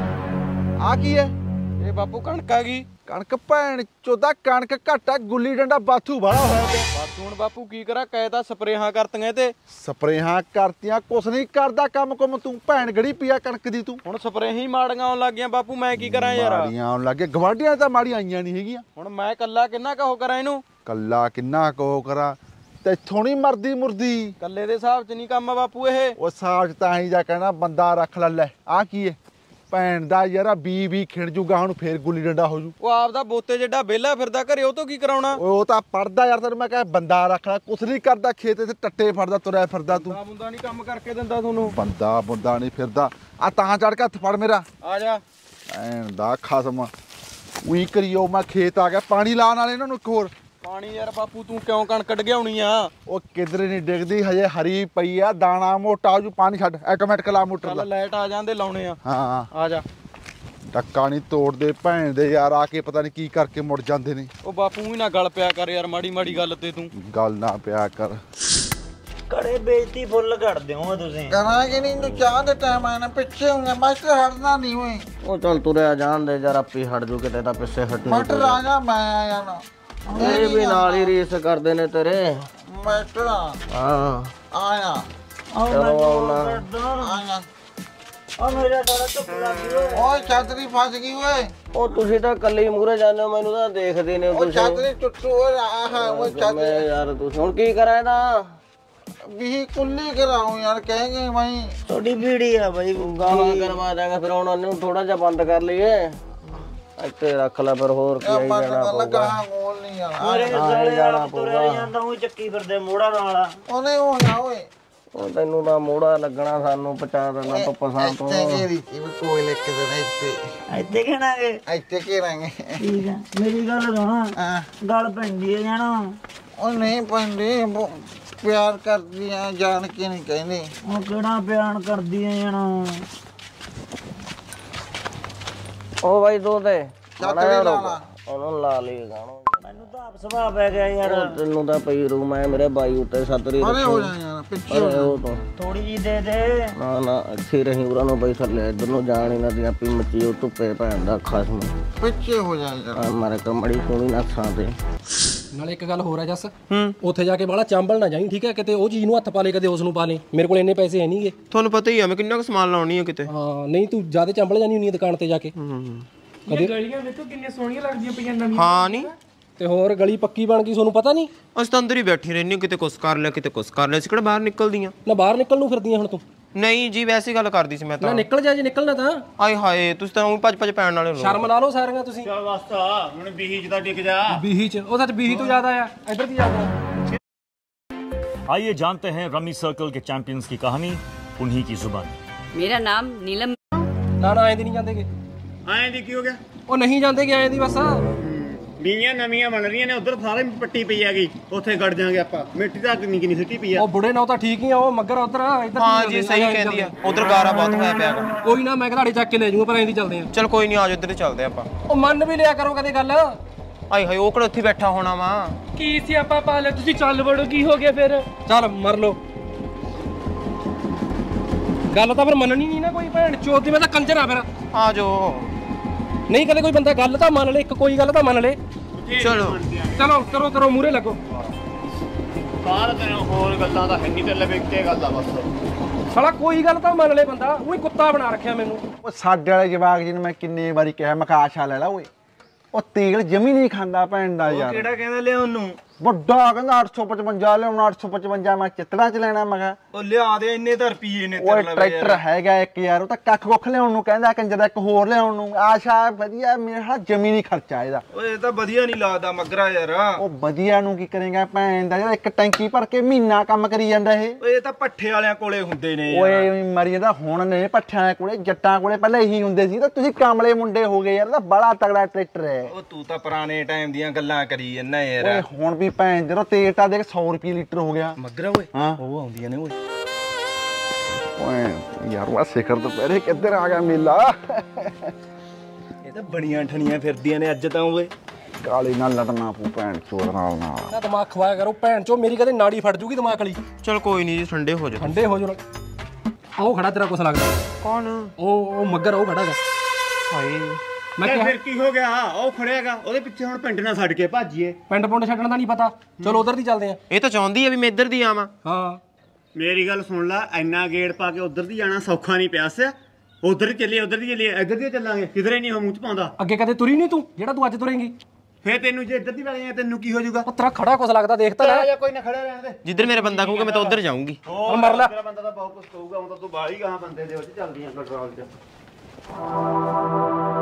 ਆ ਕੀ ਹੈ ਇਹ ਬਾਪੂ ਕਣਕ ਆ ਗਈ ਕਣਕ ਭੈਣ ਚੋਦਾ ਕਣਕ ਘਟਾ ਗੁੱਲੀ ਡੰਡਾ ਬਾਥੂ ਵਾਲਾ ਹੋਇਆ ਪਿਆ ਬਾਥੂ ਹੁਣ ਬਾਪੂ ਕੀ ਕਰਾਂ ਕਹੇ ਤਾਂ ਸਪਰੇਹਾਂ ਕਰਤੀਆਂ ਤੇ ਸਪਰੇਹਾਂ ਕਰਤੀਆਂ ਕੁਛ ਨਹੀਂ ਕਰਦਾ ਕੰਮ ਕੁਮ ਤੂੰ ਭੈਣ ਗੜੀ ਪੀਆ ਕਣਕ ਦੀ ਤੂੰ ਹੁਣ ਸਪਰੇਹਾਂ ਹੀ ਮਾੜੀਆਂ ਆਉਣ ਲੱਗ ਗਈਆਂ ਬਾਪੂ ਮੈਂ ਕੀ ਕਰਾਂ ਯਾਰ ਮਾੜੀਆਂ ਆਉਣ ਲੱਗੇ ਗਵਾਂਢੀਆਂ ਤਾਂ ਮਾੜੀਆਂ ਆਈਆਂ ਨਹੀਂ ਹੈਗੀਆਂ ਹੁਣ ਮੈਂ ਕੱਲਾ ਕਿੰਨਾ ਕਹੋ ਕਰਾਂ ਇਹਨੂੰ ਕੱਲਾ ਕਿੰਨਾ ਕਹੋ ਕਰਾਂ ਤੇ ਇੱਥੋਂ ਨਹੀਂ ਮਰਦੀ ਮੁਰਦੀ ਕੱਲੇ ਦੇ ਹਿਸਾਬ 'ਚ ਨਹੀਂ ਕੰਮ ਬਾਪੂ ਇਹ ਉਹ ਹਿਸਾਬ 'ਚ ਤਾਂ ਹੀ ਜਾ ਕਹਿਣਾ ਬੰਦਾ ਰੱਖ ਲੈ ਲੈ ਆ ਕੀ ਹੈ ਭੈਣ ਦਾ ਯਾਰਾ ਬੀ ਵੀ ਖਿੜ ਜੂਗਾ ਹੁਣ ਫੇਰ ਗੁੱਲੀ ਡੰਡਾ ਹੋ ਜੂ ਉਹ ਆਪਦਾ ਬੋਤੇ ਜਿਹੜਾ ਵਿਹਲਾ ਫਿਰਦਾ ਘਰੇ ਉਹ ਤੋਂ ਕੀ ਕਰਾਉਣਾ ਉਹ ਤਾਂ ਪੜਦਾ ਯਾਰ ਤੈਨੂੰ ਮੈਂ ਕਹਾਂ ਬੰਦਾ ਰੱਖ ਲੈ ਕੁਛ ਨਹੀਂ ਕਰਦਾ ਖੇਤ ਤੇ ਟੱਟੇ ਫੜਦਾ ਤੁਰਿਆ ਫਿਰਦਾ ਤੂੰ ਬੰਦਾ ਬੁੰਦਾ ਨਹੀਂ ਕੰਮ ਕਰਕੇ ਦਿੰਦਾ ਤੁਹਾਨੂੰ ਬੰਦਾ ਬੁੰਦਾ ਨਹੀਂ ਫਿਰਦਾ ਆ ਤਾਂ ਚੜ ਕੇ ਹੱਥ ਫੜ ਮੇਰਾ ਆ ਜਾ ਭੈਣ ਦਾ ਖਸਮ ਉਹੀ ਕਰੀਓ ਮੈਂ ਖੇਤ ਆ ਗਿਆ ਪਾਣੀ ਲਾਉਣ ਵਾਲੇ ਇਹਨਾਂ ਨੂੰ ਇੱਕ ਹੋਰ ਪਾਣੀ ਯਾਰ ਬਾਪੂ ਤੂੰ ਕਿਉਂ ਕਣਕ ਡਗਿਆਉਣੀ ਆ ਉਹ ਕਿਧਰੇ ਨਹੀਂ ਡਿੱਗਦੀ ਹਜੇ ਹਰੀ ਪਈ ਆ ਦਾਣਾ ਮੋਟਾ ਜੂ ਪਾਣੀ ਛੱਡ ਆਟੋਮੈਟਿਕ ਲਾ ਮੋਟਰ ਦਾ ਚੱਲ ਲਾਈਟ ਆ ਜਾਂਦੇ ਲਾਉਣੇ ਆ ਹਾਂ ਆ ਜਾ ਟੱਕਾ ਨਹੀਂ ਤੋੜਦੇ ਭੈਣ ਦੇ ਯਾਰ ਆ ਕੇ ਪਤਾ ਨਹੀਂ ਕੀ ਕਰਕੇ ਮੁੜ ਜਾਂਦੇ ਨੇ ਉਹ ਬਾਪੂ ਹੀ ਨਾ ਗੱਲ ਪਿਆ ਕਰ ਯਾਰ ਮਾੜੀ ਮਾੜੀ ਗੱਲ ਤੇ ਤੂੰ ਗੱਲ ਨਾ ਪਿਆ ਕਰ ਕੜੇ ਬੇਇੱਜ਼ਤੀ ਫੁੱਲ ਕਰਦੇ ਹੋ ਤੁਸੀਂ ਕਰਾਂਗੇ ਨਹੀਂ ਤੂੰ ਚਾਹ ਦੇ ਟਾਈਮ ਆਇਆ ਨਾ ਪਿੱਛੇ ਹੁੰਗਾ ਮਾਸਟਰ ਹਟਦਾ ਨਹੀਂ ਓਏ ਉਹ ਚੱਲ ਤੁਰਿਆ ਜਾਣ ਦੇ ਜਰਾ ਆਪੀ ਹਟ ਜੂ ਕਿਤੇ ਤਾਂ ਪਿੱਛੇ ਹਟ ਮਾਸਟਰ ਆ ਜਾ ਮੈਂ ਆਇਆ ਨਾ ਇਹ ਵੀ ਨਾਲ ਹੀ ਰੇਸ ਕਰਦੇ ਨੇ ਤੇਰੇ ਮਾਸਟਰ ਹਾਂ ਆਇਆ ਚਲੋ ਆਉਣਾ ਆਇਆ ਆ ਮੇਰਾ ਸਾਰਾ ਚੁੱਪ ਲੱਗ ਗਿਆ ਓਏ ਛਤਰੀ ਫਸ ਗਈ ਓਏ ਉਹ ਤੁਸੀਂ ਤਾਂ ਕੱਲੇ ਮੂਹਰੇ ਜਾਂਦੇ ਹੋ ਮੈਨੂੰ ਤਾਂ ਦੇਖਦੇ ਨੇ ਉਹ ਤੁਸੀਂ ਛਤਰੀ ਟੁੱਟੂ ਓਏ ਆਹ ਓਏ ਛਤਰੀ ਯਾਰ ਤੁਸੀਂ ਹੁਣ ਕੀ ਕਰਾਂ ਇਹਦਾ ਵੀ ਕੁੱਲੀ ਕਰਾਉ ਯਾਰ ਕਹੇਗੇ ਮੈਂ ਤੁਹਾਡੀ ਬੀੜੀ ਆ ਬਾਈ ਗਾਲਾਂ ਕਰਵਾ ਦਾਂਗਾ ਫਿਰ ਹੁਣ ਉਹਨੂੰ ਥੋੜਾ ਜਿਹਾ ਬੰਦ ਕਰ ਲਈਏ ਇੱਥੇ ਰੱਖ ਲੈ ਪਰ ਹੋਰ ਕੀ ਆਈ ਜਾਣਾ ਪਊਗਾ ਗੋਲ ਨਹੀਂ ਆਣਾ ਮੇਰੇ ਸਾਲੇ ਜਾਣਾ ਤੁਰਿਆ ਜਾਂਦਾ ਉਹ ਚੱਕੀ ਫਿਰਦੇ ਮੋੜਾ ਨਾਲ ਉਹਨੇ ਉਹ ਨਾ ਓਏ ਉਹ ਤੈਨੂੰ ਤਾਂ ਮੋੜਾ ਲੱਗਣਾ ਸਾਨੂੰ ਪਹੁੰਚਾ ਦੇਣਾ ਪੱਪਾ ਸਾਹਿਬ ਤੋਂ ਕੋਈ ਲੈ ਕੇ ਦੇਣਾ ਇੱਥੇ ਇੱਥੇ ਕਹਿਣਾਗੇ ਇੱਥੇ ਘੇਰਾਂਗੇ ਠੀਕ ਆ ਮੇਰੀ ਗੱਲ ਸੁਣਾ ਗੱਲ ਪੈਂਦੀ ਹੈ ਜਾਣਾ ਉਹ ਨਹੀਂ ਪੈਂਦੀ ਪਿਆਰ ਕਰਦੀ ਆ ਜਾਣ ਕੇ ਨਹੀਂ ਕਹਿੰਦੇ ਉਹ ਕਿਹੜਾ ਪਿਆਰ ਕਰਦੀ ਆ ਜਾਣਾ ਉਹ ਬਾਈ ਦੋ ਦੇ ਚੱਕਰੀ ਲਾ ਉਹਨੂੰ ਲਾ ਲਈ ਗਾਣੋ ਮੈਨੂੰ ਤਾਂ ਆਪ ਸੁਭਾਅ ਪੈ ਗਿਆ ਯਾਰ ਤੈਨੂੰ ਤਾਂ ਪਈ ਰੂ ਮੈਂ ਮੇਰੇ ਬਾਈ ਉੱਤੇ ਛਤਰੀ ਅਰੇ ਹੋ ਜਾ ਯਾਰ ਪਿੱਛੇ ਹੋ ਜਾ ਥੋੜੀ ਜੀ ਦੇ ਦੇ ਨਾ ਨਾ ਅੱਛੀ ਰਹੀ ਉਰਾਂ ਨੂੰ ਬਈ ਥੱਲੇ ਇੱਧਰ ਨੂੰ ਜਾਣ ਹੀ ਨਾ ਦੀ ਆਪੀ ਮੱਚੀ ਉਹ ਧੁੱਪੇ ਭੈਣ ਦਾ ਖਸਮ ਪਿੱਛੇ ਹੋ ਜਾ ਯਾਰ ਮਾਰੇ ਕਮੜੀ ਸੋਹਣੀ ਨੱਸਾਂ ਤੇ ਨਾਲੇ ਇੱਕ ਗੱਲ ਹੋਰ ਹੈ ਜੱਸ ਉੱਥੇ ਜਾ ਕੇ ਬਾਹਲਾ ਚਾਂਬਲ ਨਾ ਜਾਈਂ ਠੀਕ ਹੈ ਕਿਤੇ ਉਹ ਚੀਜ਼ ਨੂੰ ਹੱਥ ਪਾ ਲੇ ਕਦੇ ਉਸ ਨੂੰ ਪਾ ਲੇ ਮੇਰੇ ਕੋਲ ਇੰਨੇ ਪੈਸੇ ਹੈ ਨਹੀਂਗੇ ਤੁਹਾਨੂੰ ਪਤਾ ਹੀ ਆ ਮੈਂ ਕਿੰਨਾ ਕੁ ਸਮਾਨ ਲਾਉਣੀ ਆ ਕਿਤੇ ਹਾਂ ਨਹੀਂ ਤੂੰ ਜ਼ਿਆਦਾ ਚਾਂਬਲ ਜਾਣੀ ਹੁੰਦੀ ਹੈ ਦੁਕਾਨ ਤੇ ਜਾ ਕੇ ਕਦੇ ਗਲੀਆਂ ਵੇਖੋ ਕਿੰਨੀਆਂ ਸੋਹਣੀਆਂ ਲੱਗਦੀਆਂ ਪਈਆਂ ਨਵੀਆਂ ਹਾਂ ਨਹੀਂ ਤੇ ਹੋਰ ਗਲੀ ਪੱਕੀ ਬਣ ਗਈ ਤੁਹਾਨੂੰ ਪਤਾ ਨਹੀਂ ਅਸੀਂ ਤਾਂ ਅੰਦਰ ਹੀ ਬੈਠੀ ਰਹਿੰਦੀ ਕਿਤੇ ਕੁਛ ਕਰ ਲਿਆ ਕਿਤੇ ਕੁਛ ਕਰ ਲਿਆ ਸੀ ਕਿਹੜਾ ਬਾਹਰ ਨਿਕਲਦੀਆਂ ਨਾ ਬਾਹਰ ਨਿਕਲ ਨੂੰ ਫਿਰਦੀਆਂ ਹੁਣ ਤੂੰ ਨਹੀਂ ਜੀ ਵੈਸੇ ਗੱਲ ਕਰਦੀ ਸੀ ਮੈਂ ਨਾ ਤਾਂ ਨਿਕਲ ਜਾ ਜੇ ਨਿਕਲਣਾ ਤਾਂ ਆਏ ਹਾਏ ਤੁਸੀਂ ਤਾਂ ਉਹ ਭੱਜ ਭੱਜ ਪੈਣ ਵਾਲੇ ਹੋ ਸ਼ਰਮ ਲਾ ਲਓ ਸਾਰੀਆਂ ਤੁਸੀਂ ਚੱਲ ਵਾਸਤਾ ਹੁਣ ਬੀਹੀ ਚ ਤਾਂ ਟਿਕ ਜਾ ਬੀਹੀ ਚ ਉਹ ਸੱਚ ਬੀਹੀ ਤੋਂ ਜ਼ਿਆਦਾ ਆ ਇੱਧਰ ਕੀ ਜ਼ਿਆਦਾ आइए जानते हैं रमी सर्कल के चैंपियंस की कहानी उन्हीं की जुबान। मेरा नाम नीलम। ਨਾ ਨਾ ਐਂ ਦੀ ਨਹੀਂ ਜਾਂਦੇਗੇ ਐਂ ਦੀ ਕੀ ਹੋ ਗਿਆ ਉਹ ਨਹੀਂ ਜਾਂਦੇਗੇ ਐਂ ਦੀ ਬਸ ਬੀਆਂ ਨਵੀਆਂ ਬਣ ਰਹੀਆਂ ਨੇ ਉਧਰ ਸਾਰੇ ਪੱਟੀ ਪਈ ਹੈਗੀ ਉੱਥੇ ਗੜ ਜਾਾਂਗੇ ਆਪਾਂ ਮਿੱਟੀ ਦਾ ਕਿੰਨੀ ਕਿੰਨੀ ਸਿੱਟੀ ਪਈ ਆ ਉਹ ਬੁੜੇ ਨਾਲ ਤਾਂ ਠੀਕ ਹੀ ਆ ਉਹ ਮੱਗਰ ਉਧਰ ਇੱਧਰ ਹਾਂ ਜੀ ਸਹੀ ਕਹਿੰਦੀ ਆ ਉਧਰ ਗਾਰਾ ਬਹੁਤ ਹੋਇਆ ਪਿਆ ਕੋਈ ਨਾ ਮੈਂ ਘੜਾੜੀ ਚੱਕ ਕੇ ਲੈ ਜਾਊਂਗਾ ਪਰ ਐਂ ਦੀ ਚੱਲਦੇ ਆ ਚਲ ਕੋਈ ਨਹੀਂ ਆਜੋ ਇੱਧਰ ਹੀ ਚੱਲਦੇ ਆਪਾਂ ਉਹ ਮੰਨ ਵੀ ਲਿਆ ਕਰੋ ਕਦੇ ਗੱਲ ਆਏ ਹਾਏ ਉਹ ਕਿਹੜਾ ਉੱਥੇ ਬੈਠਾ ਹੋਣਾ ਵਾ ਕੀ ਸੀ ਆਪਾਂ ਪਾ ਲਿਆ ਤੁਸੀਂ ਚੱਲ ਵੜੋ ਕੀ ਹੋ ਗਿਆ ਫਿਰ ਚੱਲ ਮਰ ਲੋ ਗੱਲ ਤਾਂ ਫਿਰ ਮੰਨਣੀ ਨਹੀਂ ਨਾ ਕੋਈ ਭੈਣ ਚੋਦ ਦੀ ਮੈਂ ਤਾਂ ਕੰਜਰ ਆ ਫਿਰ ਆ ਜੋ ਨਹੀਂ ਕਦੇ ਕੋਈ ਬੰਦਾ ਗੱਲ ਤਾਂ ਮੰਨ ਲੈ ਇੱਕ ਕੋਈ ਗੱਲ ਤਾਂ ਮੰਨ ਲੈ ਚਲੋ ਚਲੋ ਕਰੋ ਕਰੋ ਮੂਰੇ ਲੱਗੋ ਸਾਰਾ ਦਿਨ ਹੋਰ ਗੱਲਾਂ ਤਾਂ ਹੈ ਨਹੀਂ ਤੇ ਲੱਗੇ ਇੱਕੇ ਗੱਲ ਆ ਬਸ ਸਾਲਾ ਕੋਈ ਗੱਲ ਤਾਂ ਮੰਨ ਲੈ ਬੰਦਾ ਉਹੀ ਕੁੱਤਾ ਬਣਾ ਰੱਖਿਆ ਮੈਨੂੰ ਉਹ ਸਾਡੇ ਵਾਲੇ ਜਵਾਕ ਜੀ ਨੂੰ ਮੈਂ ਕਿੰਨੇ ਵਾਰੀ ਕਿਹਾ ਮੈਂ ਕਿਹਾ ਆਸ਼ਾ ਲੈ ਲਾ ਓਏ ਉਹ ਤੇਲ ਜਮੀ ਨਹੀਂ ਖਾਂਦਾ ਭੈਣ ਦਾ ਯਾਰ ਕਿਹੜਾ ਕਹਿੰਦਾ ਲਿਆ ਉਹਨੂੰ ਵੱਡਾ ਕਹਿੰਦਾ ਅੱਠ ਸੌ ਪਚਵੰਜਾ ਲਿਆਉਣਾ ਅੱਠ ਸੌ ਪਚਵੰਜਾ ਮੈਂ ਚਿੱਤੜਾ ਚ ਲੈਣਾ ਮੈਂ ਕਿਹਾ ਉਹ ਲਿਆ ਦੇ ਇੰਨੇ ਤਾਂ ਰੁਪਈਏ ਨੇ ਉਹ ਟਰੈਕਟਰ ਹੈਗਾ ਇੱਕ ਯਾਰ ਉਹ ਤਾਂ ਕੱਖ ਕੁੱਖ ਲਿਆਉਣ ਨੂੰ ਕਹਿੰਦਾ ਕੰਜਰ ਦਾ ਇੱਕ ਹੋਰ ਲਿਆਉਣ ਨੂੰ ਆਸ਼ਾ ਵਧੀਆ ਮੇਰੇ ਹਾਲ ਜ਼ਮੀਨੀ ਖਰਚਾ ਇਹਦਾ ਓਏ ਇਹ ਤਾਂ ਵਧੀਆ ਨਹੀਂ ਲੱਗਦਾ ਮਗਰਾ ਯਾਰ ਉਹ ਵਧੀਆ ਨੂੰ ਕੀ ਕਰੇਗਾ ਭੈਣ ਦਾ ਯਾਰ ਇੱਕ ਟੈਂਕੀ ਭਰ ਕੇ ਮਹੀਨਾ ਕੰਮ ਕਰੀ ਜਾਂਦਾ ਇਹ ਓਏ ਇਹ ਤਾਂ ਪੱਠੇ ਵਾਲਿਆਂ ਕੋਲੇ ਹੁੰਦੇ ਨੇ ਓਏ ਮਰੀ ਜਾਂਦਾ ਹੁਣ ਨੇ ਪੱਠਿਆਂ ਦੇ ਕੋਲੇ ਜੱਟਾਂ ਕੋਲੇ ਪਹਿਲਾਂ ਇਹੀ ਹੁੰਦੇ ਸੀ ਤਾਂ ਤੁਸੀਂ ਕਾਮਲੇ ਮੁੰਡੇ ਹੋ ਗਏ ਯਾਰ ਇਹਦਾ ਬੜਾ ਤਗੜਾ ਟਰੈਕਟਰ ਹੈ ਉਹ ਤੂੰ ਤਾਂ ਪੁਰਾਣੇ ਟਾਈਮ ਦੀਆਂ ਗੱਲਾਂ ਕਰੀ ਜੰਨਾ ਯਾਰ ਓਏ ਹੁਣ ਵੀ ਭੈਣ ਜਦੋਂ ਤੇਲ ਤਾਂ ਦੇਖ ਸੌ ਰੁਪਏ ਲੀਟਰ ਹੋ ਗਿਆ ਮਗਰਾ ਓਏ ਹਾਂ ਉਹ ਆਉਂਦੀਆਂ ਨੇ ਓਏ ਓਏ ਯਾਰ ਵਾ ਸਿਖਰ ਦੁਪਹਿਰੇ ਕਿੱਧਰ ਆ ਗਿਆ ਮੇਲਾ ਇਹ ਤਾਂ ਬਣੀਆਂ ਠਣੀਆਂ ਫਿਰਦੀਆਂ ਨੇ ਅੱਜ ਤਾਂ ਓਏ ਕਾਲੀ ਨਾਲ ਲੜਨਾ ਪੂ ਭੈਣ ਚੋਰ ਨਾਲ ਨਾਲ ਨਾ ਦਿਮਾਗ ਖਵਾਇਆ ਕਰੋ ਭੈਣ ਚੋ ਮੇਰੀ ਕਦੇ ਨਾੜੀ ਫੜ ਜੂਗੀ ਦਿਮਾਗ ਵਾਲੀ ਚਲ ਕੋਈ ਨਹੀਂ ਜੀ ਠੰਡੇ ਹੋ ਜਾ ਠੰਡੇ ਹੋ ਜਾ ਆਓ ਖੜਾ ਤੇਰਾ ਕੁਛ ਲੱਗਦਾ ਕੌਣ ਉਹ ਉਹ ਮੱਗਰ ਉਹ ਖੜਾਗਾ ਹਾਏ ਮੈਂ ਕਿਹਾ ਫਿਰ ਕੀ ਹੋ ਗਿਆ ਉਹ ਖੜਿਆਗਾ ਉਹਦੇ ਪਿੱਛੇ ਹੁਣ ਪਿੰਡ ਨਾਲ ਛੱਡ ਕੇ ਭਾਜੀਏ ਪਿੰਡ ਪੁੰਡ ਛੱਡਣ ਦਾ ਨਹੀਂ ਪਤਾ ਚਲੋ ਉਧਰ ਦੀ ਚੱਲਦੇ ਆ ਇਹ ਤਾਂ ਚਾਹੁੰਦੀ ਆ ਵੀ ਮੈਂ ਇੱਧਰ ਦੀ ਆਵਾਂ ਹਾਂ ਮੇਰੀ ਗੱਲ ਸੁਣ ਲੈ ਇੰਨਾ ਗੇੜ ਪਾ ਕੇ ਉਧਰ ਦੀ ਜਾਣਾ ਸੌਖਾ ਨਹੀਂ ਪਿਆ ਸਿਆ ਉਧਰ ਹੀ ਚੱਲੀਏ ਉਧਰ ਦੀ ਚੱਲੀਏ ਇੱਧਰ ਦੀ ਚੱਲਾਂਗੇ ਕਿਧਰੇ ਨਹੀਂ ਮੂੰਹ ਚ ਪਾਉਂਦਾ ਅੱਗੇ ਕਦੇ ਤੁਰੀ ਨਹੀਂ ਤੂੰ ਜਿਹੜਾ ਤੂੰ ਅੱਜ ਤੁਰੇਂਗੀ ਫੇਰ ਤੈਨੂੰ ਜੇ ਇੱਧਰ ਦੀ ਵਗ ਜਾਏ ਤੈਨੂੰ ਕੀ ਹੋ ਜਾਊਗਾ ਉਹ ਤੇਰਾ ਖੜਾ ਕੁਛ ਲੱਗਦਾ ਦੇਖ ਤਾਂ ਲੈ ਕੋਈ ਨਾ ਖੜਾ ਰਹਿਣ ਦੇ ਜਿੱਧਰ ਮੇਰਾ ਬੰਦਾ ਕਹੂਗਾ ਮੈਂ ਤਾਂ ਉਧਰ ਜਾਊਂਗੀ ਉਹ ਮਰ ਲੈ ਤੇਰਾ ਬੰਦਾ ਤਾਂ ਬਹੁਤ ਕੁਝ ਕਹੂਗਾ ਹੁਣ ਤਾਂ ਤੂੰ ਬਾਹਲੀ ਗਾਹਾਂ ਬੰਦੇ ਦੇ ਵਿੱਚ ਚੱਲਦੀਆਂ ਕੰਟਰੋਲ ਚ